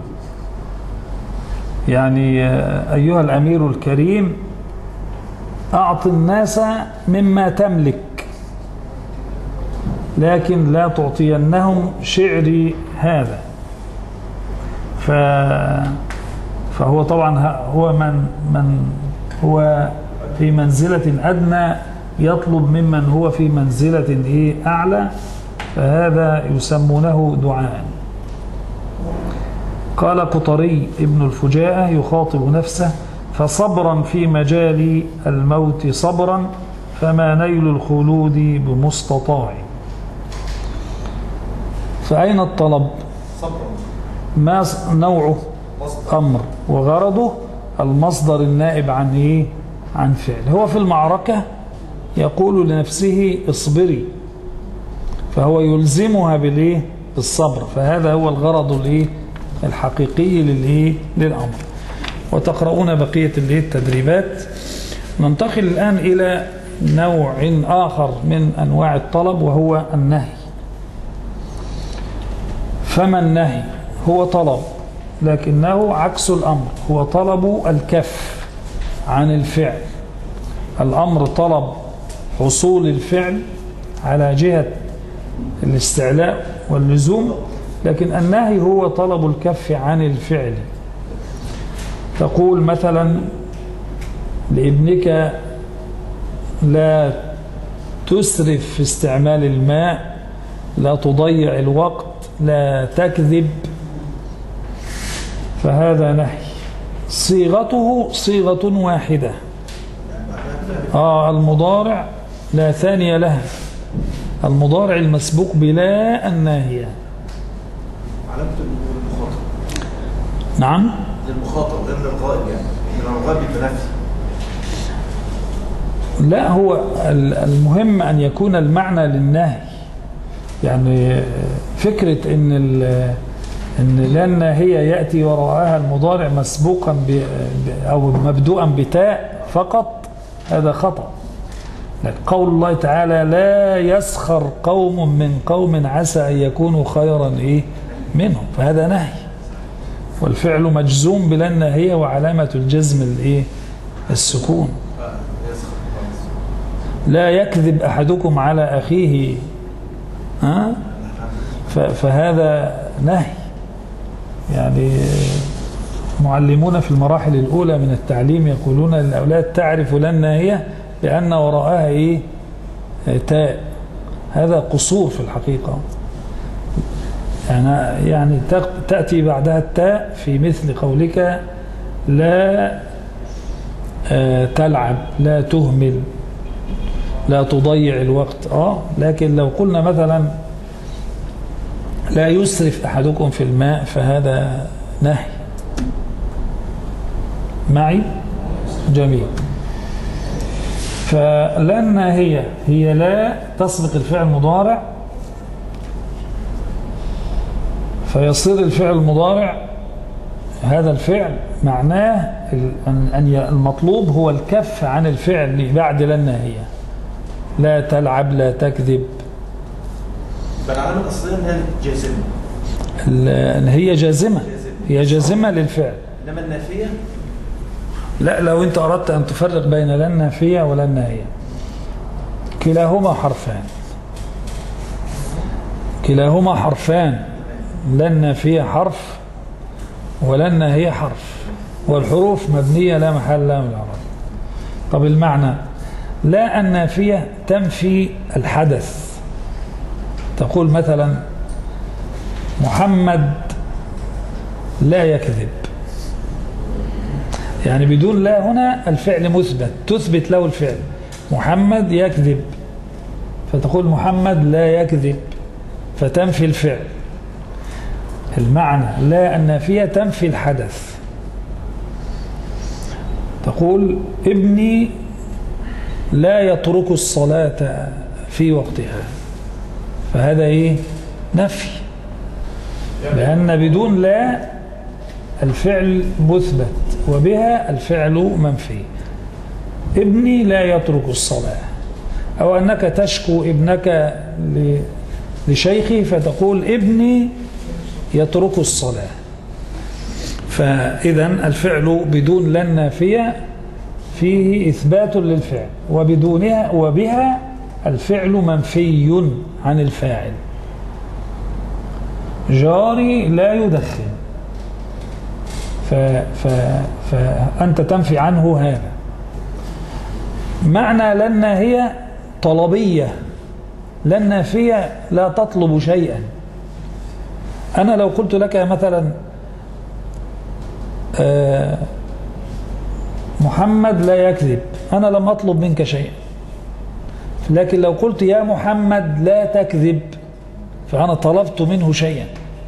يعني أيها الأمير الكريم، أعط الناس مما تملك، لكن لا تعطينهم شعري هذا. فهو طبعا هو من هو في منزلة أدنى يطلب ممن هو في منزلة أعلى، فهذا يسمونه دعاء. قال قطري ابن الفجاءة يخاطب نفسه: فصبرا في مجال الموت صبرا، فما نيل الخلود بمستطاع. فأين الطلب؟ ما نوعه؟ أمر، وغرضه المصدر النائب عن عن فعل. هو في المعركة يقول لنفسه اصبري، فهو يلزمها بالصبر، فهذا هو الغرض الحقيقي للأمر. وتقرؤون بقية التدريبات. ننتقل الآن إلى نوع آخر من أنواع الطلب، وهو النهي. فما النهي؟ هو طلب لكنه عكس الأمر، هو طلب الكف عن الفعل. الأمر طلب حصول الفعل على جهة الاستعلاء واللزوم، لكن النهي هو طلب الكف عن الفعل. تقول مثلا لابنك: لا تسرف في استعمال الماء، لا تضيع الوقت، لا تكذب، فهذا نهي. صيغته صيغة واحدة، المضارع لا ثانية لها، المضارع المسبوق بلا الناهية. علامة المخاطب. نعم، للمخاطب غير للغائب، يعني من الغائب يتنفي. لا، هو المهم أن يكون المعنى للنهي. يعني فكرة إن لأن هي يأتي وراءها المضارع مسبوقا أو مبدوءا بتاء فقط، هذا خطأ. قول الله تعالى: لا يسخر قوم من قوم عسى أن يكونوا خيرا منهم، فهذا نهي، والفعل مجزوم بلا الناهية، وعلامة الجزم السكون. لا يكذب أحدكم على أخيه، فهذا نهي. يعني معلمون في المراحل الأولى من التعليم يقولون للأولاد: تعرف لا الناهية لأن وراءها تاء. هذا قصور في الحقيقة، يعني تأتي بعدها التاء في مثل قولك: لا تلعب، لا تهمل، لا تضيع الوقت. لكن لو قلنا مثلا: لا يسرف أحدكم في الماء، فهذا نهي. معي؟ جميل. فلا الناهية هي لا تسبق الفعل المضارع، فيصير الفعل المضارع هذا الفعل معناه أن المطلوب هو الكف عن الفعل بعد لا الناهية. لا تلعب، لا تكذب. بالعلامة الأصلية إنها جازمة. إن هي جازمة، هي جازمة للفعل. إنما النافية لا، لو أنت أردت أن تفرق بين لا النافية ولا الناهية، كلاهما حرفان، كلاهما حرفان. لا النافية حرف ولا الناهية حرف، والحروف مبنية لا محل لها من الإعراب. طب المعنى: لا النافية تنفي الحدث. تقول مثلا: محمد لا يكذب، يعني بدون لا هنا الفعل مثبت، تثبت له الفعل. محمد يكذب، فتقول محمد لا يكذب، فتنفي الفعل. المعنى: لا النافية تنفي الحدث. تقول: ابني لا يترك الصلاة في وقتها، فهذا نفي، لأن بدون لا الفعل مثبت وبها الفعل منفي. ابني لا يترك الصلاة، أو أنك تشكو ابنك لشيخه فتقول: ابني يترك الصلاة. فإذا الفعل بدون لا النافية فيه إثبات للفعل، وبدونها وبها الفعل منفي عن الفاعل. جاري لا يدخن، فأنت تنفي عنه هذا. معنى لا الناهية طلبية، لا النافية لا تطلب شيئا. أنا لو قلت لك مثلا محمد لا يكذب، أنا لم أطلب منك شيئا. لكن لو قلت يا محمد لا تكذب فأنا طلبت منه شيئا.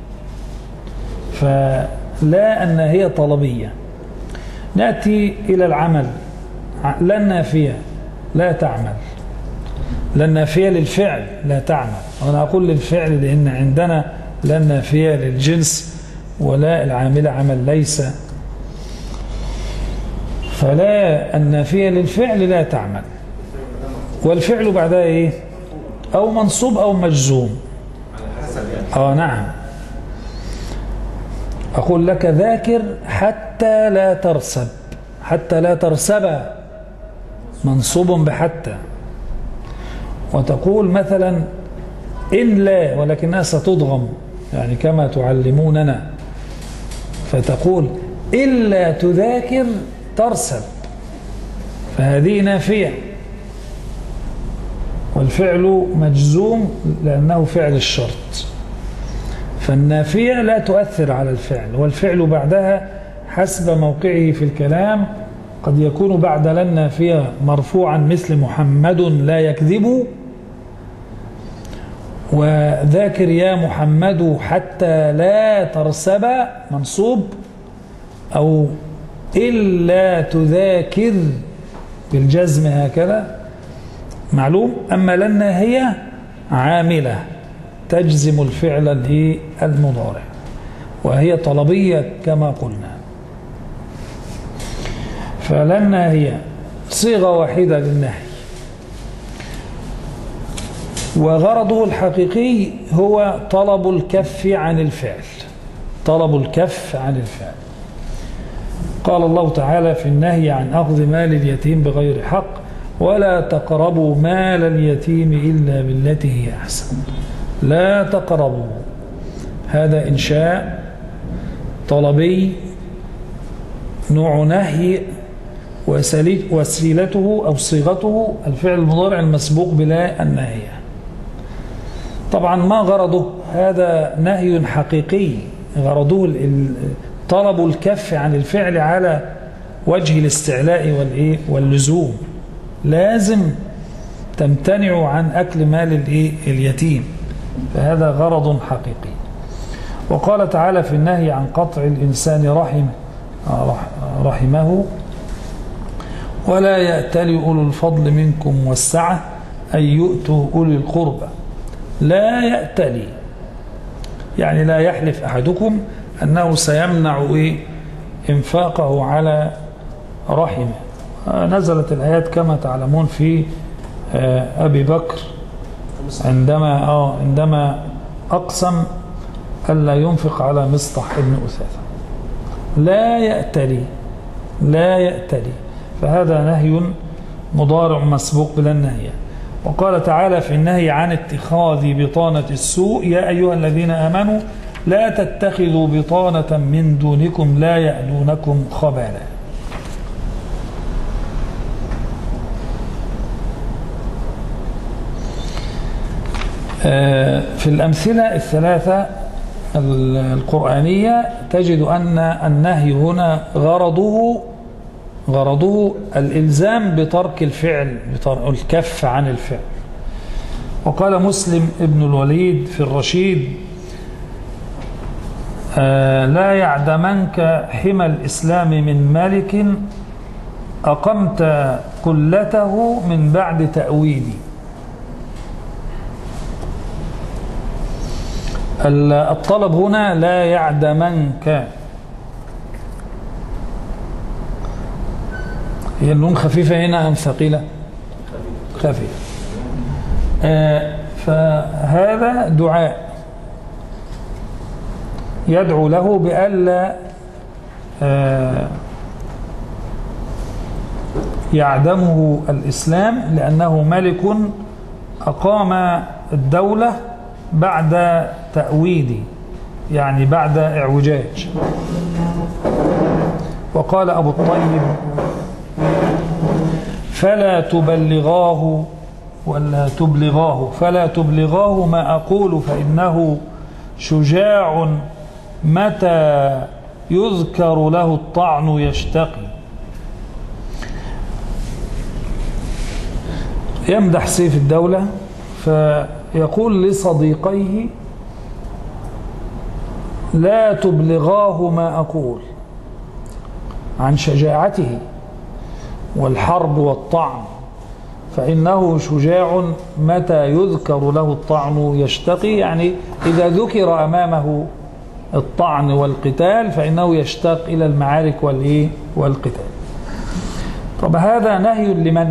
فلا الناهية طلبية. نأتي إلى العمل. لا النافية لا تعمل، لا النافية للفعل لا تعمل. وأنا أقول للفعل لأن عندنا لا النافية للجنس ولا العاملة عمل ليس. فلا النافية للفعل لا تعمل، والفعل بعدها إيه؟ أو منصوب أو مجزوم. نعم. أقول لك ذاكر حتى لا ترسب، حتى لا ترسب منصوب بحتى. وتقول مثلا إن لا، ولكنها ستضغم يعني كما تعلموننا، فتقول إلا تذاكر ترسب، فهذه نافية، والفعل مجزوم لأنه فعل الشرط. فالنافية لا تؤثر على الفعل، والفعل بعدها حسب موقعه في الكلام قد يكون بعد لا النافية مرفوعا مثل محمد لا يكذب، وذاكر يا محمد حتى لا ترسب منصوب، أو إلا تذاكر بالجزم هكذا معلوم. أما لا الناهية عاملة تجزم الفعل المضارع، وهي طلبية كما قلنا. فلا الناهية صيغة واحدة للنهي، وغرضه الحقيقي هو طلب الكف عن الفعل، طلب الكف عن الفعل. قال الله تعالى في النهي عن أخذ مال اليتيم بغير حق: ولا تقربوا مال اليتيم إلا بالتي هي أحسن. لا تقربوا، هذا إنشاء طلبي نوع نهي، وسيلته أو صيغته الفعل المضارع المسبوق بلا الناهية. طبعا ما غرضه؟ هذا نهي حقيقي، غرضه طلب الكف عن الفعل على وجه الاستعلاء واللزوم. لازم تمتنع عن أكل مال اليتيم، فهذا غرض حقيقي. وقال تعالى في النهي عن قطع الإنسان رحمه: ولا يأتل أولو الفضل منكم والسعة أن يؤتوا أولي القربى. لا يأتلي يعني لا يحلف أحدكم أنه سيمنع إنفاقه على رحمه. نزلت الآيات كما تعلمون في أبي بكر عندما أقسم ألا ينفق على مصطح ابن أثاثة. لا يأتلي، لا يأتلي، فهذا نهي مضارع مسبوق بلا النهي. وقال تعالى في النهي عن اتخاذ بطانة السوء: يا أيها الذين آمنوا لا تتخذوا بطانة من دونكم لا يألونكم خبالا. في الأمثلة الثلاثة القرآنية تجد أن النهي هنا غرضه الإلزام بترك الفعل، الكف عن الفعل. وقال مسلم ابن الوليد في الرشيد: لا يعدمنك حمى الإسلام من ملك أقمت قلته من بعد تأويلي. الطلب هنا لا يعدمنك، هي النون خفيفة هنا أم ثقيلة؟ خفيفة. فهذا دعاء يدعو له بألا يعدمه الإسلام، لأنه ملك أقام الدولة بعد تأويد، يعني بعد إعوجاج. وقال أبو الطيب: فلا تبلغاه ولا تبلغاه، فلا تبلغاه ما أقول فإنه شجاع متى يذكر له الطعن يشتقي. يمدح سيف الدولة فيقول لصديقيه: لا تبلغاه ما أقول عن شجاعته والحرب والطعن، فإنه شجاع متى يذكر له الطعن يشتقي، يعني إذا ذكر أمامه الطعن والقتال فإنه يشتاق إلى المعارك والقتال. طب هذا نهي لمن؟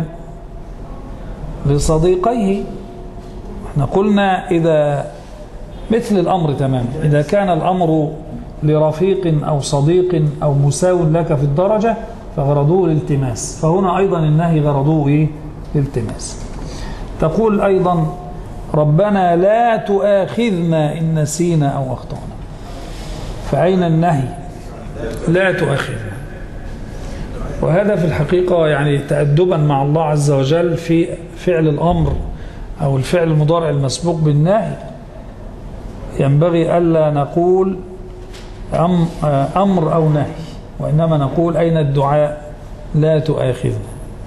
لصديقيه. احنا قلنا إذا مثل الأمر تماما، إذا كان الأمر لرفيق أو صديق أو مساو لك في الدرجة فغرضوه الالتماس، فهنا أيضا النهي غرضوه الالتماس. تقول أيضا: ربنا لا تؤاخذنا إن نسينا أو أخطأنا. فأين النهي؟ لا تؤاخذنا. وهذا في الحقيقة يعني تأدبا مع الله عز وجل في فعل الأمر أو الفعل المضارع المسبوق بالنهي، ينبغي ألا نقول أمر أو نهي، وإنما نقول أين الدعاء؟ لا تؤاخذنا.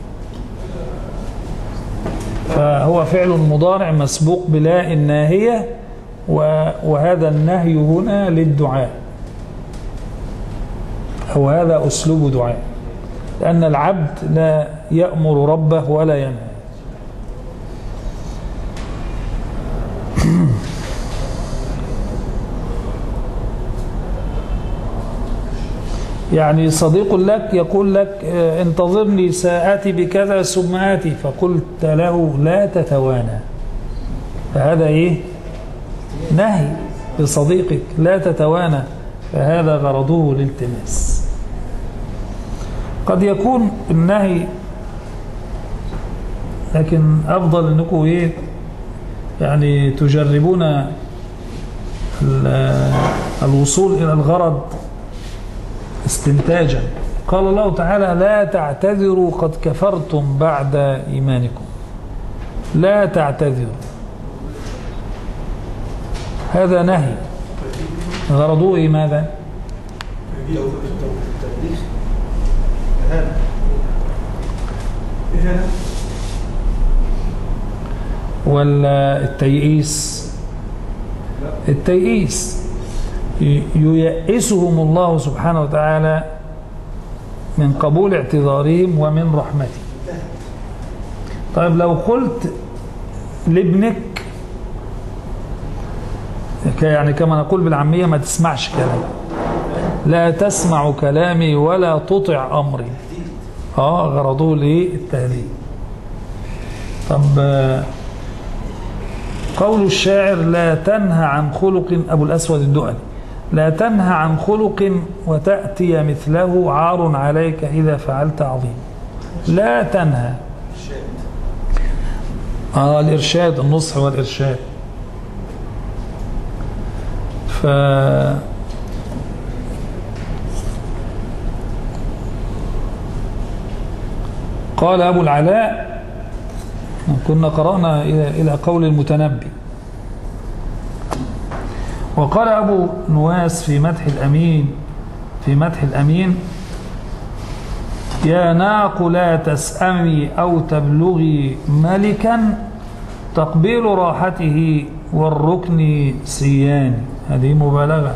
فهو فعل مضارع مسبوق بلا الناهية، وهذا النهي هنا للدعاء، أو هذا أسلوب دعاء، لأن العبد لا يأمر ربه ولا ينهى. يعني صديق لك يقول لك: انتظرني سآتي بكذا ثم آتي، فقلت له لا تتوانى، فهذا نهي لصديقك، لا تتوانى، فهذا غرضه الالتماس. قد يكون النهي، لكن أفضل أنكم يعني تجربون الوصول إلى الغرض استنتاجا. قال الله تعالى: لا تعتذروا قد كفرتم بعد إيمانكم. لا تعتذروا، هذا نهي، غرضوه ماذا؟ ولا التيئيس؟ التيئيس ييئسهم الله سبحانه وتعالى من قبول اعتذارهم ومن رحمته. طيب لو قلت لابنك، يعني كما نقول بالعامية: ما تسمعش كلامي، لا تسمع كلامي ولا تطع أمري، غرضوه التهديد. طب قول الشاعر: لا تنهى عن خلق، أبو الأسود الدؤلي: لا تنهى عن خلق وتأتي مثله، عار عليك إذا فعلت عظيم. لا تنهى، الإرشاد، النصح والإرشاد. قال أبو العلاء، كنا قرأنا إلى قول المتنبي. وقال أبو نواس في مدح الأمين: يا ناق لا تسأمي أو تبلغي ملكا، تقبيل راحته والركن سيان. هذه مبالغة.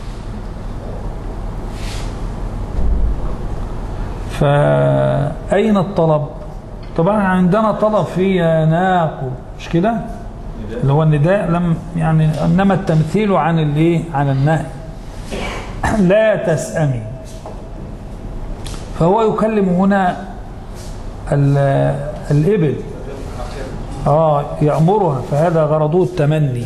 فأين الطلب؟ طبعا عندنا طلب في يا ناق، مش كده؟ اللي هو النداء، لم يعني، انما التمثيل عن عن النهي. لا تسأمي، فهو يكلم هنا الإبل، يأمرها، فهذا غرضه التمني.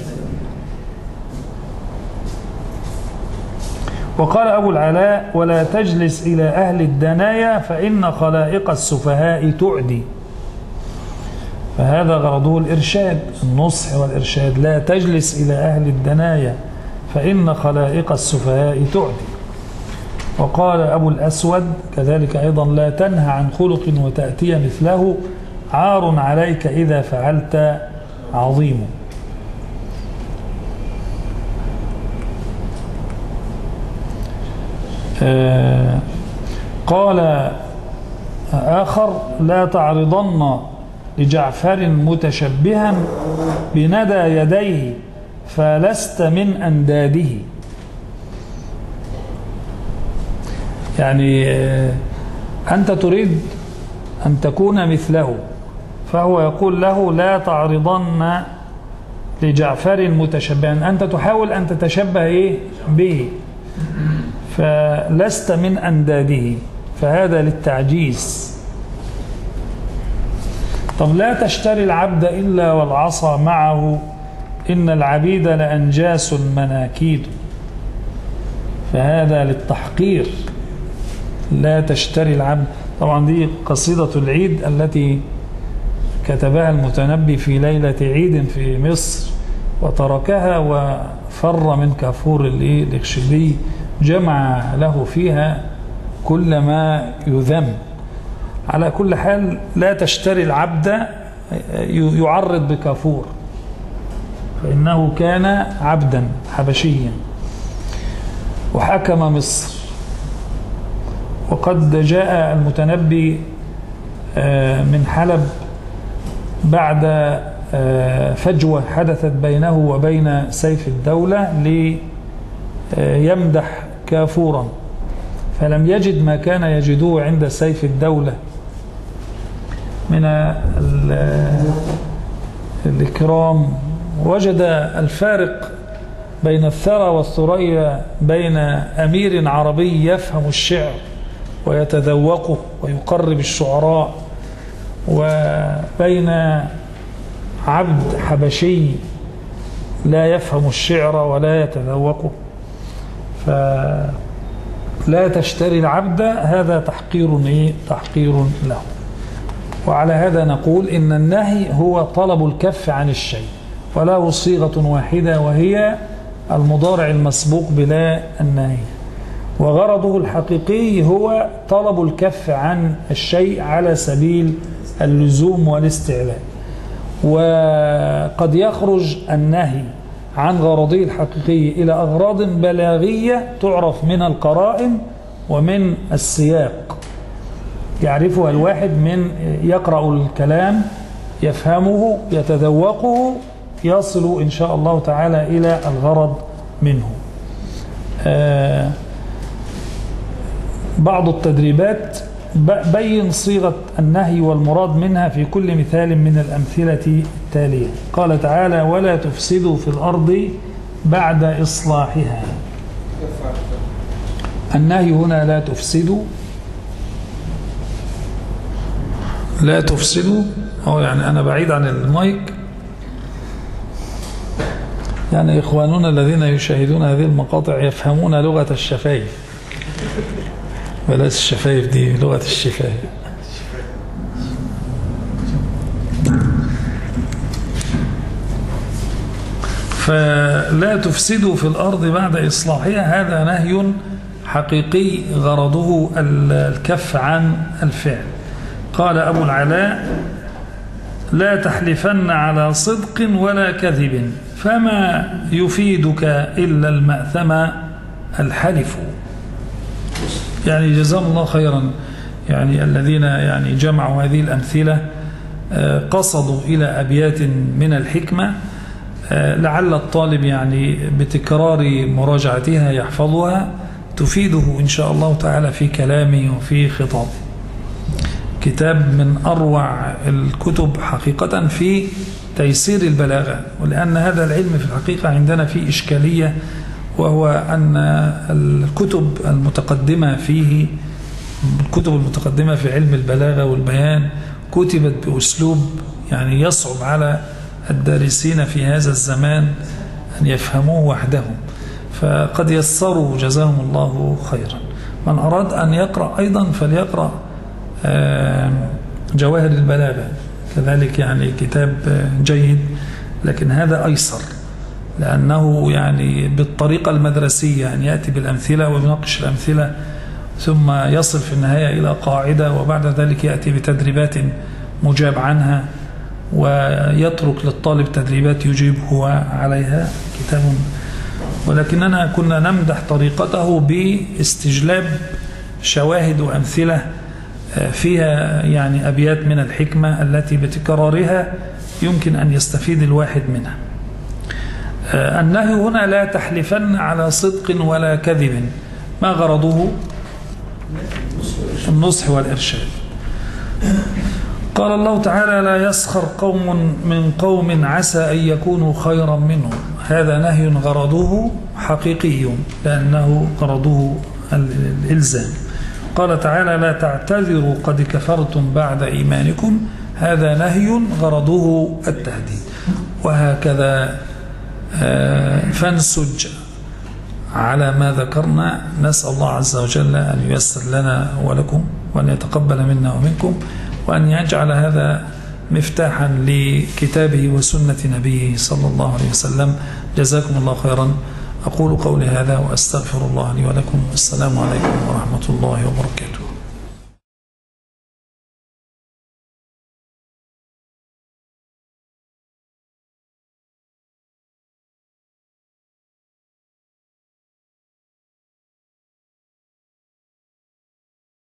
وقال أبو العلاء: ولا تجلس إلى أهل الدنايا فإن خلائق السفهاء تعدي. فهذا غرضه الإرشاد، النصح والإرشاد. لا تجلس إلى أهل الدنايا فإن خلائق السفهاء تعدي. وقال أبو الأسود كذلك أيضا: لا تنهى عن خلق وتأتي مثله، عار عليك إذا فعلت عظيم. قال آخر: لا تعرضن لجعفر متشبها بندى يديه فلست من أنداده. يعني أنت تريد أن تكون مثله، فهو يقول له: لا تعرضن لجعفر متشبها، أنت تحاول أن تتشبه به فلست من أنداده، فهذا للتعجيز. طب لا تشتري العبد إلا والعصا معه، إن العبيد لأنجاس مناكيد، فهذا للتحقير. لا تشتري العبد. طبعا دي قصيدة العيد التي كتبها المتنبي في ليلة عيد في مصر، وتركها وفر من كافور الاخشبي، جمع له فيها كل ما يذم. على كل حال لا تشتري العبد يعرض بكافور، فإنه كان عبدا حبشيا وحكم مصر. وقد جاء المتنبي من حلب بعد فجوة حدثت بينه وبين سيف الدولة ليمدح كافورا، فلم يجد ما كان يجدوه عند سيف الدولة من الإكرام. وجد الفارق بين الثرى والثريا، بين أمير عربي يفهم الشعر ويتذوقه ويقرب الشعراء، وبين عبد حبشي لا يفهم الشعر ولا يتذوقه. فلا تشتري العبد، هذا تحقير له. وعلى هذا نقول إن النهي هو طلب الكف عن الشيء، وله صيغة واحدة وهي المضارع المسبوق بلا النهي، وغرضه الحقيقي هو طلب الكف عن الشيء على سبيل اللزوم والاستعلاء. وقد يخرج النهي عن غرضه الحقيقي إلى أغراض بلاغية تعرف من القرائن ومن السياق، يعرفها الواحد من يقرأ الكلام يفهمه يتذوقه، يصل إن شاء الله تعالى إلى الغرض منه. بعض التدريبات: بين صيغة النهي والمراد منها في كل مثال من الأمثلة التالية. قال تعالى: ولا تفسدوا في الأرض بعد إصلاحها. النهي هنا لا تفسدوا، لا تفسدوا. يعني أنا بعيد عن المايك، يعني إخواننا الذين يشاهدون هذه المقاطع يفهمون لغة الشفايف، بلاش الشفايف دي، لغة الشفايف. فلا تفسدوا في الأرض بعد إصلاحها، هذا نهي حقيقي غرضه الكف عن الفعل. قال أبو العلاء: لا تحلفن على صدق ولا كذب، فما يفيدك إلا المأثم الحلف. يعني جزاهم الله خيرا، يعني الذين يعني جمعوا هذه الأمثلة قصدوا إلى أبيات من الحكمة، لعل الطالب يعني بتكرار مراجعتها يحفظها، تفيده إن شاء الله تعالى في كلامه وفي خطابه. كتاب من أروع الكتب حقيقة في تيسير البلاغة، ولأن هذا العلم في الحقيقة عندنا فيه إشكالية، وهو أن الكتب المتقدمة فيه، الكتب المتقدمة في علم البلاغة والبيان، كتبت بأسلوب يعني يصعب على الدارسين في هذا الزمان أن يفهموه وحدهم، فقد يسروا جزاهم الله خيرا. من أراد أن يقرأ أيضا فليقرأ جواهر البلاغة كذلك يعني كتاب جيد، لكن هذا أيسر لأنه يعني بالطريقة المدرسية أن يأتي بالأمثلة ويناقش الأمثلة ثم يصل في النهاية إلى قاعدة، وبعد ذلك يأتي بتدريبات مجاب عنها ويترك للطالب تدريبات يجيب هو عليها كتاب. ولكننا كنا نمدح طريقته باستجلاب شواهد وأمثلة فيها يعني أبيات من الحكمة التي بتكرارها يمكن أن يستفيد الواحد منها. النهي هنا لا تحلفن على صدق ولا كذب، ما غرضه؟ النصح والإرشاد. قال الله تعالى: لا يسخر قوم من قوم عسى أن يكونوا خيرا منهم. هذا نهي غرضه حقيقي لأنه غرضه الإلزام. قال تعالى: لا تعتذروا قد كفرتم بعد إيمانكم. هذا نهي غرضه التهديد. وهكذا فانسج على ما ذكرنا. نسأل الله عز وجل أن ييسر لنا ولكم، وأن يتقبل منا ومنكم، وأن يجعل هذا مفتاحا لكتابه وسنة نبيه صلى الله عليه وسلم. جزاكم الله خيرا. أقول قولي هذا وأستغفر الله لي ولكم. السلام عليكم ورحمة الله وبركاته.